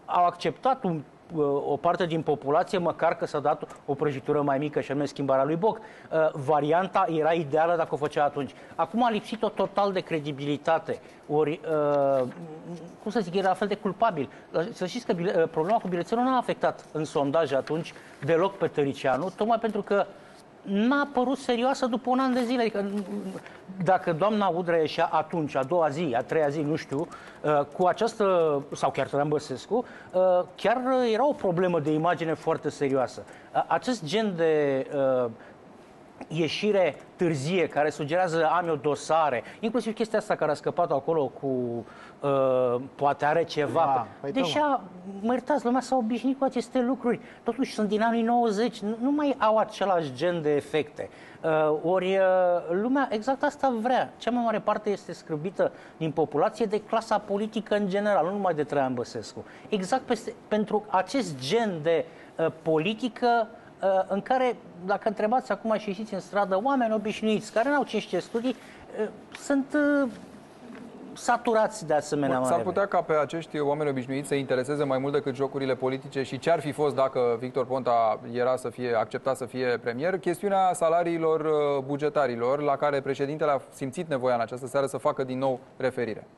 au acceptat un, o parte din populație, măcar că s-a dat o prăjitură mai mică, și anume schimbarea lui Boc. Varianta era ideală dacă o făcea atunci. Acum a lipsit-o total de credibilitate. Ori, cum să zic, era la fel de culpabil. Să știți că problema cu bilețelul nu a afectat în sondaj atunci deloc pe Tăricianu, tocmai pentru că n-a părut serioasă după un an de zile. Adică, dacă doamna Udrea ieșea atunci, a doua zi, a treia zi, nu știu, cu această, sau chiar Traian Băsescu, chiar era o problemă de imagine foarte serioasă. Acest gen de ieșire târzie, care sugerează am eu dosare, inclusiv chestia asta care a scăpat acolo cu uh, poate are ceva. Da, păi deja, mă iertați, lumea s-a obișnuit cu aceste lucruri. Totuși sunt din anii nouăzeci, nu, nu mai au același gen de efecte. Uh, ori uh, lumea exact asta vrea. Cea mai mare parte este scârbită din populație de clasa politică în general, nu numai de Traian Băsescu. Exact peste, pentru acest gen de uh, politică în care, dacă întrebați acum și ieșiți în stradă, oameni obișnuiți, care n-au cincisprezece studii, sunt saturați de asemenea. S-ar putea ca pe acești oameni obișnuiți să intereseze mai mult decât jocurile politice și ce ar fi fost dacă Victor Ponta era să fie acceptat să fie premier, chestiunea salariilor bugetarilor, la care președintele a simțit nevoia în această seară să facă din nou referire.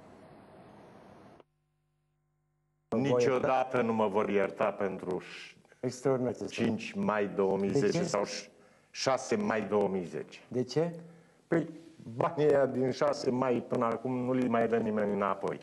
Niciodată nu mă vor ierta pentru cinci mai două mii zece sau șase mai două mii zece. De ce? Păi banii ăia din șase mai până acum nu li mai dă nimeni înapoi.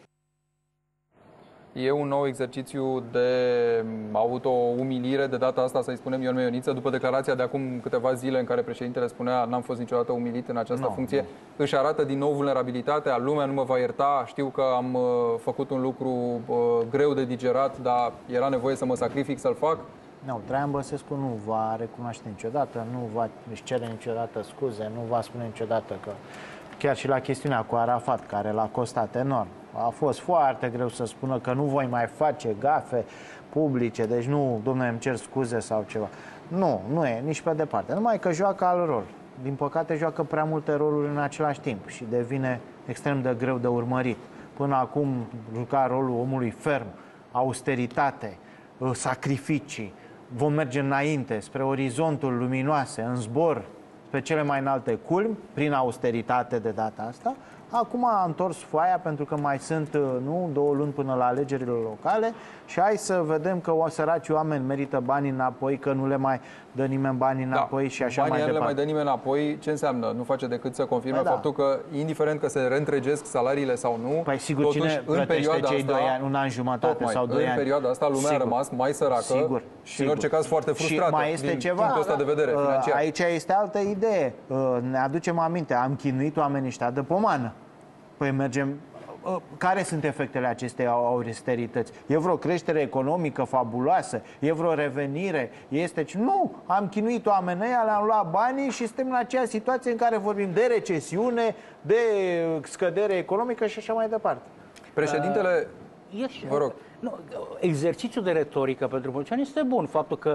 E un nou exercițiu de auto-umilire, de data asta să-i spunem Ion Meioniță, după declarația de acum câteva zile în care președintele spunea n-am fost niciodată umilit în această no, funcție, no. Își arată din nou vulnerabilitatea, lumea nu mă va ierta, știu că am uh, făcut un lucru uh, greu de digerat, dar era nevoie să mă sacrific să-l fac. Nu, Traian Băsescu nu va recunoaște niciodată, nu va își cere niciodată scuze, nu va spune niciodată că... Chiar și la chestiunea cu Arafat, care l-a costat enorm. A fost foarte greu să spună că nu voi mai face gafe publice, deci nu, domnule, îmi cer scuze sau ceva. Nu, nu e, nici pe departe. Numai că joacă alt rol. Din păcate joacă prea multe roluri în același timp și devine extrem de greu de urmărit. Până acum juca rolul omului ferm, austeritate, sacrificii. Vom merge înainte, spre orizontul luminoase, în zbor, pe cele mai înalte culmi, prin austeritate de data asta. Acum a întors foaia pentru că mai sunt, nu, două luni până la alegerile locale și hai să vedem că o săraci oameni merită banii înapoi, că nu le mai dă nimeni banii înapoi, da, și așa mai departe. Banii nu le mai dă nimeni înapoi, ce înseamnă? Nu face decât să confirme păi da. faptul că, indiferent că se reîntregesc salariile sau nu, păi sigur, totuși, cine în perioada cei asta, doi ani, un an jumătate tocmai, sau doi în ani? În perioada asta lumea sigur. a rămas mai săracă sigur, și sigur. în orice caz foarte frustrată. Și mai este din ceva, punctul ăsta de vedere financiar. Aici este altă idee. Ne aducem aminte, am chinuit oamenii ăștia de pomană. Păi mergem... Care sunt efectele acestei austerități? E vreo creștere economică fabuloasă? E vreo revenire? Este... Nu! Am chinuit oamenii ăia, le-am luat banii și suntem în aceeași situație în care vorbim de recesiune, de scădere economică și așa mai departe. Președintele... Uh, ești, vă rog. Nu, exercițiul de retorică pentru politicieni este bun. Faptul că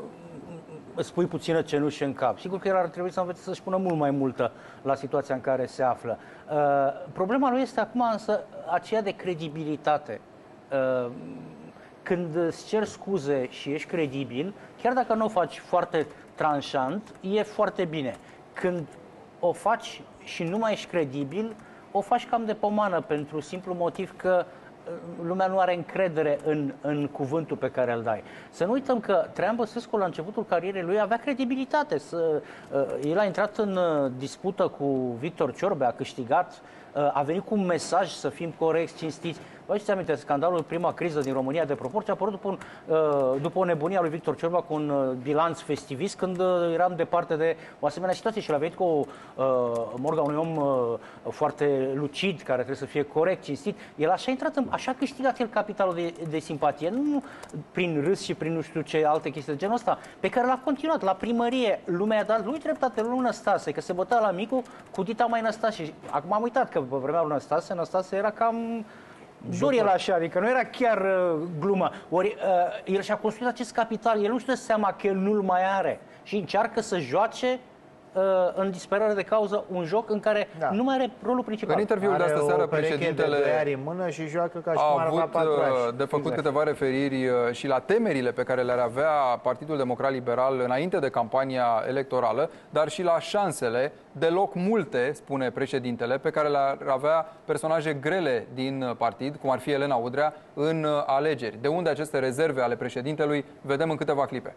îți pui puțină cenușă în cap. Sigur că el ar trebui să învețe să-și pună mult mai multă la situația în care se află. Uh, problema lui este acum însă aceea de credibilitate. Uh, când îți ceri scuze și ești credibil, chiar dacă nu o faci foarte tranșant, e foarte bine. Când o faci și nu mai ești credibil, o faci cam de pomană, pentru simplu motiv că lumea nu are încredere în, în cuvântul pe care îl dai. Să nu uităm că Traian Băsescu, la începutul carierei lui, avea credibilitate. Să, uh, el a intrat în uh, dispută cu Victor Ciorbe, a câștigat, uh, a venit cu un mesaj să fim corecți, cinstiți. Vă știți aminte, scandalul, prima criză din România de proporție a apărut după, un, uh, după o nebunie a lui Victor Ciorba cu un uh, bilanț festivist, când uh, eram departe de o asemenea situație și el a venit cu o uh, morga unui om uh, foarte lucid, care trebuie să fie corect, cinstit. El așa a intrat, în, așa a câștigat el capitalul de, de simpatie, nu prin râs și prin nu știu ce alte chestii de genul ăsta, pe care l-a continuat. La primărie, lumea a dat lui dreptate lui Năstase, că se bătea la Micu cu Dita mai Năstase. Acum am uitat că pe vremea lui Năstase, Năstase era cam... Dor el așa, adică nu era chiar uh, glumă. Ori uh, el și-a construit acest capital, el nu-și dă seama că el nu-l mai are și încearcă să joace în disperare de cauză un joc în care da. nu mai are rolul principal. În interviul de astă seară, președintele în mână și joacă ca și a cum ar avut avea patru de făcut exact. câteva referiri și la temerile pe care le-ar avea Partidul Democrat Liberal înainte de campania electorală, dar și la șansele, deloc multe, spune președintele, pe care le-ar avea personaje grele din partid, cum ar fi Elena Udrea, în alegeri. De unde aceste rezerve ale președintelui, vedem în câteva clipe.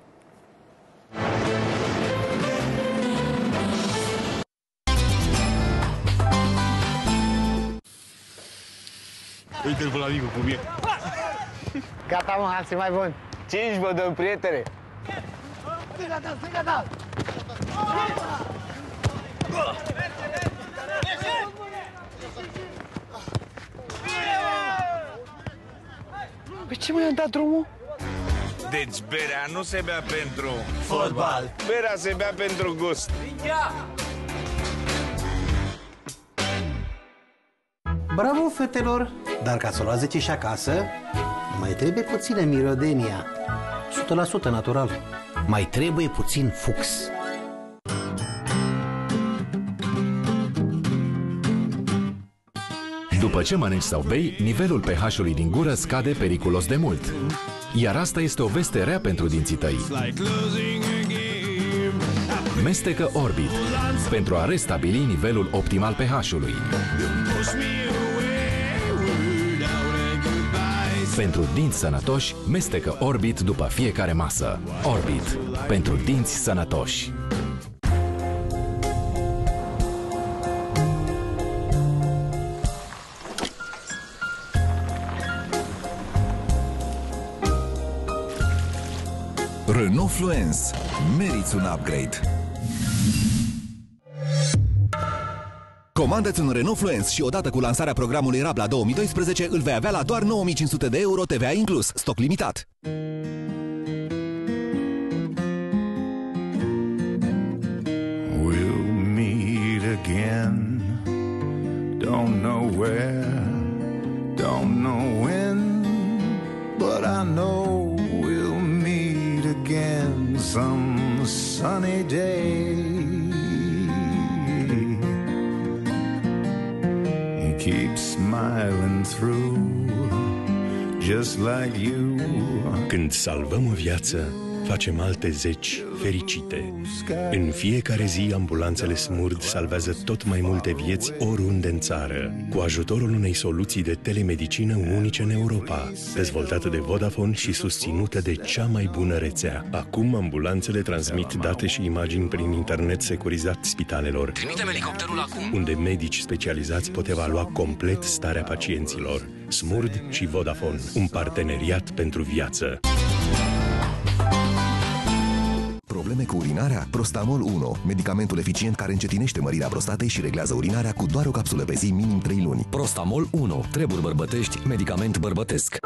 Uite-l pe la Nicu cum e. Gata, mă, hai să mai bun. Cinci, bă, dăm, prietene. Striga ta, striga ta! Păi ce mi-am dat drumul? Deci berea nu se bea pentru fotbal. Berea se bea pentru gust. Bravo, fetelor! Dar ca să o luați zece și acasă, mai trebuie puțină mirodenia. o sută la sută natural. Mai trebuie puțin fux. După ce mănânci sau bei, nivelul pH-ului din gură scade periculos de mult. Iar asta este o veste rea pentru dinții tăi. Mestecă Orbit pentru a restabili nivelul optim al pH-ului. Pentru dinți sănătoși, mestecă Orbit după fiecare masă. Orbit. Pentru dinți sănătoși. Renault Fluence. Meriți un upgrade. Comandă-ți un Renault Fluence și odată cu lansarea programului Rabla două mii doisprezece îl vei avea la doar nouă mii cinci sute de euro T V A inclus, stoc limitat. We'll meet again. Don't know where, don't know when, but I know we'll meet again some sunny day. Keep smiling through, just like you. Când salvăm o viață, facem alte zeci fericite. În fiecare zi, ambulanțele Smurd salvează tot mai multe vieți oriunde în țară, cu ajutorul unei soluții de telemedicină unice în Europa, dezvoltată de Vodafone și susținută de cea mai bună rețea. Acum, ambulanțele transmit date și imagini prin internet securizat spitalelor. Trimitem elicopterul acum! Unde medici specializați pot evalua complet starea pacienților. Smurd și Vodafone, un parteneriat pentru viață. Probleme cu urinarea? Prostamol unu, medicamentul eficient care încetinește mărirea prostatei și reglează urinarea cu doar o capsulă pe zi, minim trei luni. Prostamol unu, treburi bărbătești, medicament bărbătesc.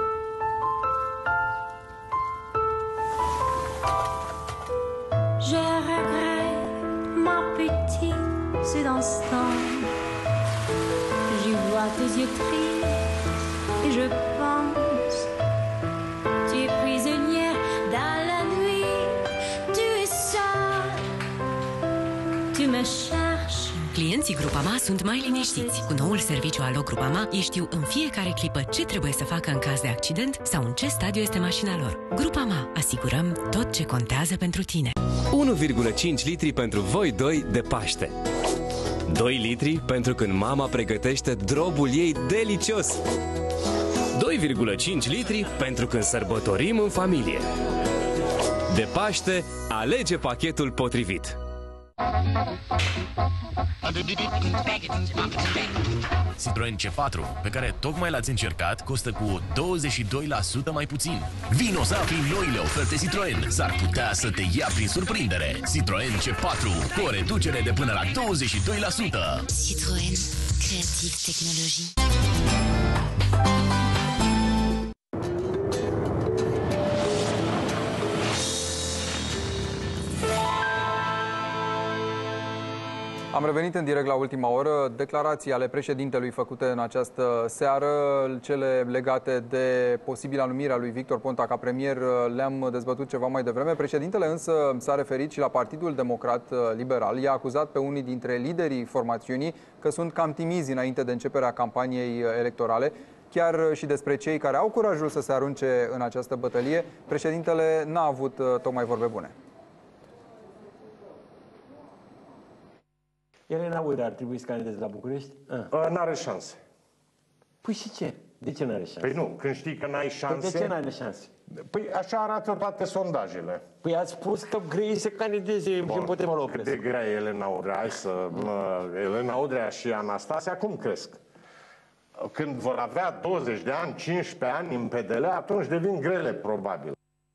Je regrette, ma petite, cet instant. Je vois tes yeux tristes et je pense, tu es prisonnière dans la nuit, tu es seule, tu me cherches. Clienții Grupama sunt mai liniștiți. Cu noul serviciu Alo Grupama, ei știu în fiecare clipă ce trebuie să facă în caz de accident sau în ce stadiu este mașina lor. Grupama, asigurăm tot ce contează pentru tine. unu virgulă cinci litri pentru voi doi de Paște. doi litri pentru când mama pregătește drobul ei delicios. doi virgulă cinci litri pentru când sărbătorim în familie. De Paște, alege pachetul potrivit. Citroen C patru, pe care tocmai l-ați încercat, costă cu douăzeci și doi la sută mai puțin. Vino să afli noile oferte Citroen. S-ar putea să te ia prin surprindere. Citroen C patru, cu o reducere de până la douăzeci și doi la sută. Citroen, creative tehnologie. Am revenit în direct la ultima oră. Declarații ale președintelui făcute în această seară, cele legate de posibila numire a lui Victor Ponta ca premier, le-am dezbătut ceva mai devreme. Președintele însă s-a referit și la Partidul Democrat Liberal. I-a acuzat pe unii dintre liderii formațiunii că sunt cam timizi înainte de începerea campaniei electorale. Chiar și despre cei care au curajul să se arunce în această bătălie, președintele n-a avut tocmai vorbe bune. Elena Udrea ar trebui să candideze la București? Ah. N-are șanse. Păi și ce? De ce n-are șanse? Păi nu, când știi că n-ai șanse... Păi de ce n-are șanse? Păi așa arată toate sondajele. Păi ați spus că grei să candideze împotriva lui Oprescu. Cât de grea e Elena Udrea? Hai să... Elena Udrea și Anastasia acum cresc. Când vor avea douăzeci de ani, cincisprezece ani în P D L, atunci devin grele, probabil.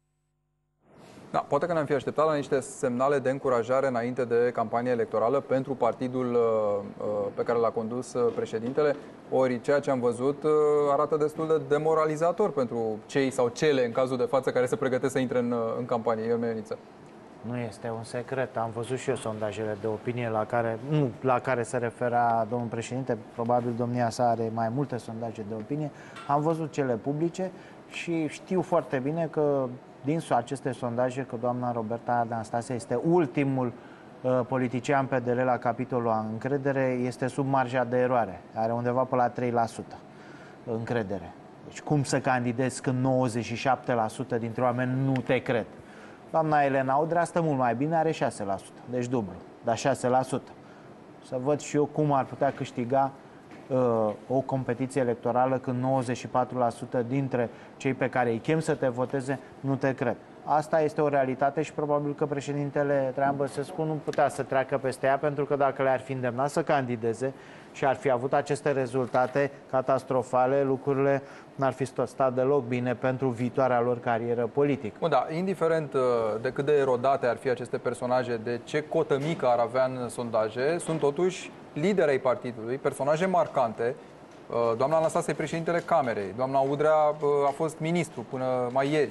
Da, poate că ne-am fi așteptat la niște semnale de încurajare înainte de campania electorală pentru partidul uh, pe care l-a condus uh, președintele, ori ceea ce am văzut uh, arată destul de demoralizator pentru cei sau cele, în cazul de față, care se pregătesc să intre în, uh, în campanie. Ioniță. Nu este un secret. Am văzut și eu sondajele de opinie la care, nu, la care se referea domnul președinte. Probabil domnia sa are mai multe sondaje de opinie. Am văzut cele publice și știu foarte bine că din aceste sondaje că doamna Roberta Anastasia este ultimul uh, politician P D L la capitolul a încredere, este sub marja de eroare. Are undeva pe la trei la sută încredere. Deci cum să candidezi când nouăzeci și șapte la sută dintre oameni nu te cred? Doamna Elena Udrea stă mult mai bine, are șase la sută, deci dublu, dar șase la sută. Să văd și eu cum ar putea câștiga uh, o competiție electorală când nouăzeci și patru la sută dintre cei pe care îi chem să te voteze nu te cred. Asta este o realitate și probabil că președintele Traian Băsescu nu putea să treacă peste ea, pentru că dacă le-ar fi îndemnat să candideze și ar fi avut aceste rezultate catastrofale, lucrurile n-ar fi stat deloc bine pentru viitoarea lor carieră politică. Bun, da, indiferent de cât de erodate ar fi aceste personaje, de ce cotă mică ar avea în sondaje, sunt totuși lideri ai partidului, personaje marcante. Doamna Anastasia e președintele Camerei, doamna Udrea a fost ministru până mai ieri.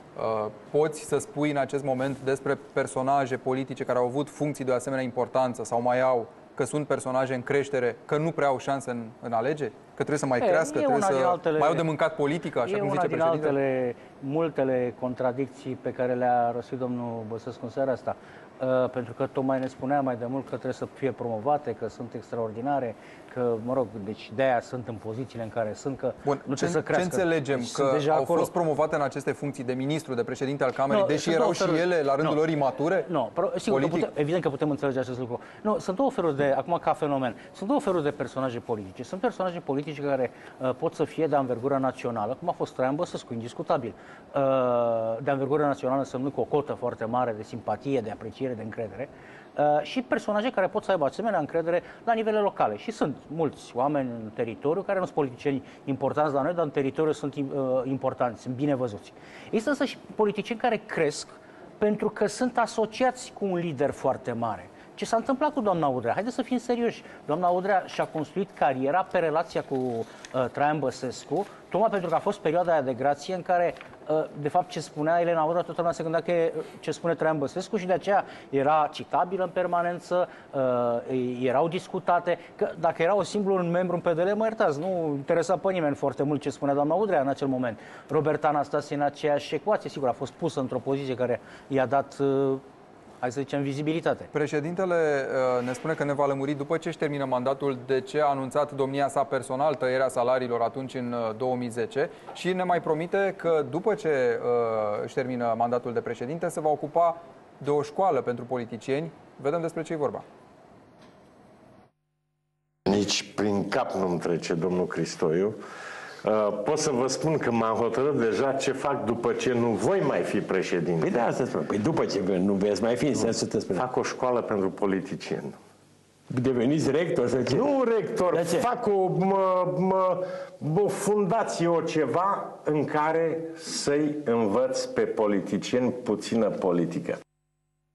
Poți să spui în acest moment despre personaje politice care au avut funcții de o asemenea importanță sau mai au, că sunt personaje în creștere, că nu prea au șanse în, în alegeri? Că trebuie să mai e, crească, trebuie să altele, mai au de mâncat politică, așa cum zice președintele? E una din altele, multele contradicții pe care le-a răsit domnul Băsescu în seara asta. Uh, pentru că tocmai ne spunea mai de mult că trebuie să fie promovate, că sunt extraordinare, că, mă rog, deci de-aia sunt în pozițiile în care sunt, că Bun, nu ce, trebuie să crească. Ce înțelegem? Deci că deja au acolo. fost promovate în aceste funcții de ministru, de președinte al Camerei, no, deși erau și ele, la rândul no. lor, imature? Nu, no, sigur că putem, evident că putem înțelege acest lucru. Nu, sunt două feluri de, acum ca fenomen, sunt două feluri de personaje politice. Sunt personaje politice care uh, pot să fie de anvergură națională, cum a fost Traian Băsescu, indiscutabil. Uh, de anvergură națională însemnând cu o cotă foarte mare de simpatie, de apreciere, de încredere. Uh, și personaje care pot să aibă asemenea încredere la nivele locale. Și sunt mulți oameni în teritoriu care nu sunt politicieni importanți la noi, dar în teritoriu sunt uh, importanți, sunt bine văzuți. Există însă și politicieni care cresc pentru că sunt asociați cu un lider foarte mare. Ce s-a întâmplat cu doamna Udrea? Haideți să fim serioși. Doamna Udrea și-a construit cariera pe relația cu uh, Traian Băsescu, tocmai pentru că a fost perioada aia de grație în care, uh, de fapt, ce spunea Elena Udrea, toată lumea se gândea că e ce spune Traian Băsescu și de aceea era citabilă în permanență, uh, erau discutate. Că dacă era un simplu membru în P D L, mă iertați, nu interesa pe nimeni foarte mult ce spunea doamna Udrea în acel moment. Roberta Anastasia în aceeași ecuație, sigur, a fost pusă într-o poziție care i-a dat... Uh, hai să zicem, vizibilitate. Președintele uh, ne spune că ne va lămuri după ce își termină mandatul de ce a anunțat domnia sa personal tăierea salariilor atunci în uh, două mii zece și ne mai promite că după ce uh, își termină mandatul de președinte se va ocupa de o școală pentru politicieni. Vedem despre ce e vorba. Nici prin cap nu-mi trece, domnul Cristoiu. Uh, pot să vă spun că m-am hotărât deja ce fac după ce nu voi mai fi președinte. Păi da, asta spun. Păi după ce nu veți mai fi, în sensul te spune. Fac o școală pentru politicieni. Deveniți rector sau ce? Nu rector, fac o, mă, mă, o fundație, o ceva în care să-i învăț pe politicieni puțină politică.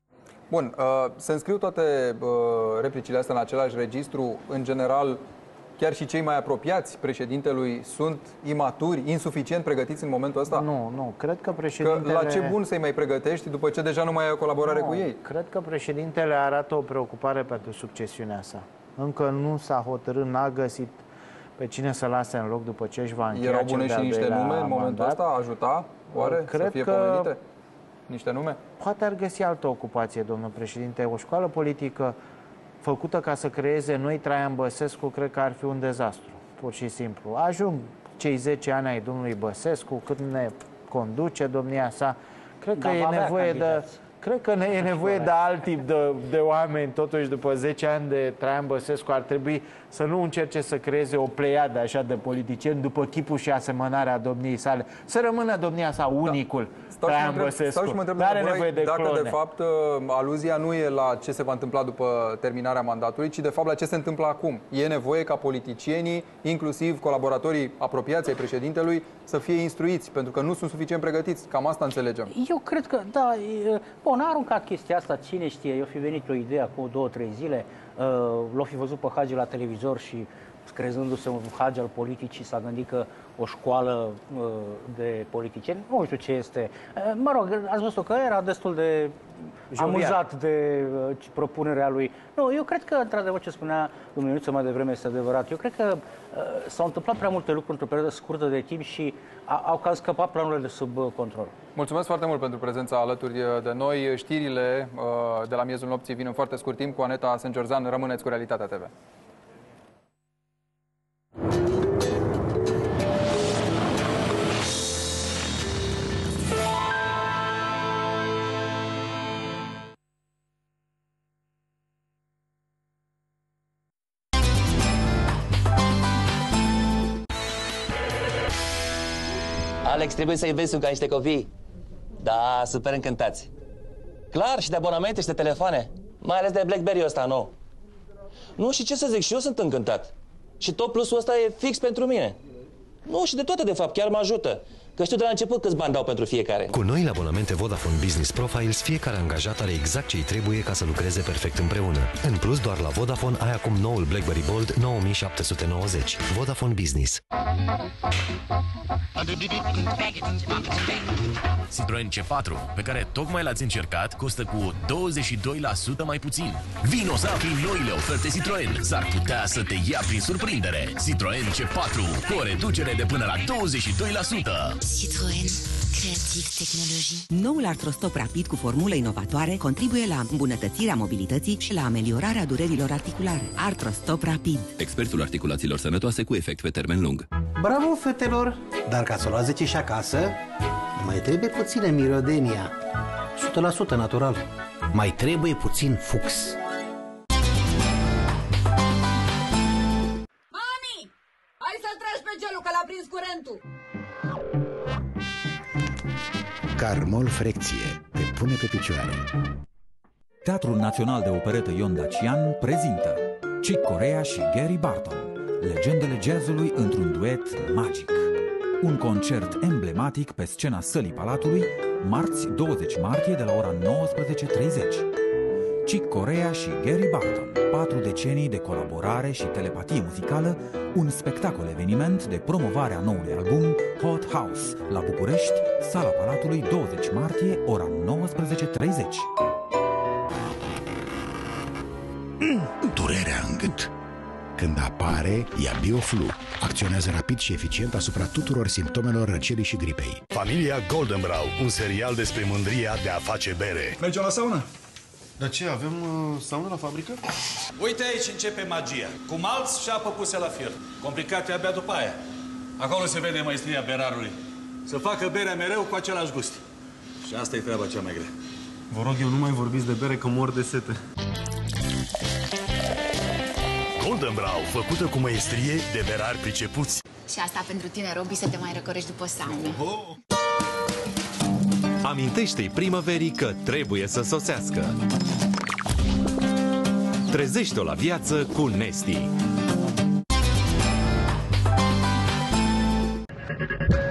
Bun, uh, se înscriu toate uh, replicile astea în același registru. În general, chiar și cei mai apropiați președintelui sunt imaturi, insuficient pregătiți în momentul ăsta? Nu, nu. Cred că președintele... Că la ce bun să-i mai pregătești după ce deja nu mai ai o colaborare nu, cu ei? Cred că președintele arată o preocupare pentru succesiunea sa. Încă nu s-a hotărât, n-a găsit pe cine să lase în loc după ce își va încheia. Erau bune și niște nume în momentul ăsta? Ajuta? Oare Cred să fie că... pomenite? Niște nume? Poate ar găsi altă ocupație, domnul președinte. O școală politică făcută ca să creeze noi Traian Băsescu, cred că ar fi un dezastru, pur și simplu. Ajung cei zece ani ai domnului Băsescu, cât ne conduce domnia sa, cred că Da, e va avea nevoie de... candidați. Cred că ne e nevoie de alt tip de, de oameni, totuși, după zece ani de Traian Băsescu, ar trebui să nu încerce să creeze o pleiadă așa de politicieni după chipul și asemănarea domniei sale. Să rămână domnia sa unicul, Stau Traian și mă întreb, Băsescu. stau și mă întreb, N-are domnule nevoie de dacă clone. de fapt aluzia nu e la ce se va întâmpla după terminarea mandatului, ci de fapt la ce se întâmplă acum. E nevoie ca politicienii, inclusiv colaboratorii apropiați ai președintelui, să fie instruiți, pentru că nu sunt suficient pregătiți. Cam asta înțelegem. Eu cred că, da, e, bun, a aruncat chestia asta, cine știe, eu fi venit o idee acum două, trei zile, uh, l-o fi văzut pe Hagi la televizor și crezându-se un Hagi al politicii s-a gândit că o școală uh, de politicieni, nu știu ce este. Uh, mă rog, ați văzut că era destul de Jovial. amuzat de uh, propunerea lui. Nu, eu cred că, într-adevăr, ce spunea domnul Ionuță mai devreme este adevărat. Eu cred că uh, s-au întâmplat prea multe lucruri într-o perioadă scurtă de timp și a, au cam scăpat planurile de sub uh, control. Mulțumesc foarte mult pentru prezența alături de noi. Știrile uh, de la miezul nopții vin în foarte scurt timp cu Aneta Sângerzan. Rămâneți cu Realitatea T V. Alex, trebuie să-i vezi ca niște copii. Da, super încântați. Clar, și de abonamente și de telefoane. Mai ales de BlackBerry-ul ăsta nou. Nu, și ce să zic, și eu sunt încântat. Și tot plusul ăsta e fix pentru mine. Nu, și de toate, de fapt, chiar mă ajută. Că știu de la început câți bani dau pentru fiecare. Cu noile abonamente Vodafone Business Profiles, fiecare angajat are exact ce îi trebuie ca să lucreze perfect împreună. În plus, doar la Vodafone ai acum noul BlackBerry Bold nouă mii șapte sute nouăzeci. Vodafone Business. Citroen C patru, pe care tocmai l-ați încercat, costă cu douăzeci și doi la sută mai puțin. Vino să afli noile oferte Citroen. S-ar putea să te ia prin surprindere. Citroen C patru, cu o reducere de până la douăzeci și doi la sută. Citroen. Creative Technologie. Noul artrostop rapid cu formulă inovatoare contribuie la îmbunătățirea mobilității și la ameliorarea durerilor articulare. Artrostop rapid. Expertul articulațiilor sănătoase cu efect pe termen lung. Bravo, fetelor! Dar ca să o luați zece și acasă, mai trebuie puțină mirodenia. o sută la sută natural. Mai trebuie puțin fux. Mami! Hai să-l tragi pe gelul, că l-a prins curentul! Carmol Frecție te pune pe picioare. Teatrul Național de Operetă Ion Dacian prezintă Chick Corea și Gary Barton, legendele jazzului într-un duet magic. Un concert emblematic pe scena Sălii Palatului, marți douăzeci martie de la ora nouăsprezece treizeci. Chick Corea și Gary Barton, patru decenii de colaborare și telepatie muzicală, un spectacol eveniment de promovare a noului album Hot House, la București, Sala Palatului, douăzeci martie, ora nouăsprezece treizeci. Durerea în gât. Când apare, ia Bioflu. Acționează rapid și eficient asupra tuturor simptomelor răcelii și gripei. Familia Goldenbrau, un serial despre mândria de a face bere. Mergem la saună? Dar ce, avem uh, saună la fabrică? Uite aici începe magia. Cu malț și apă puse la fier. Complicat e abia după aia. Acolo se vede maestria berarului. Să facă berea mereu cu același gust. Și asta e treaba cea mai grea. Vă rog eu, nu mai vorbiți de bere, că mor de sete. Goldenbrau, făcută cu maestrie de berari pricepuți. Și asta pentru tine, Robi, să te mai răcorești după saună. Oh. Amintește-i primăverii că trebuie să sosească. Trezește-o la viață cu Nesti.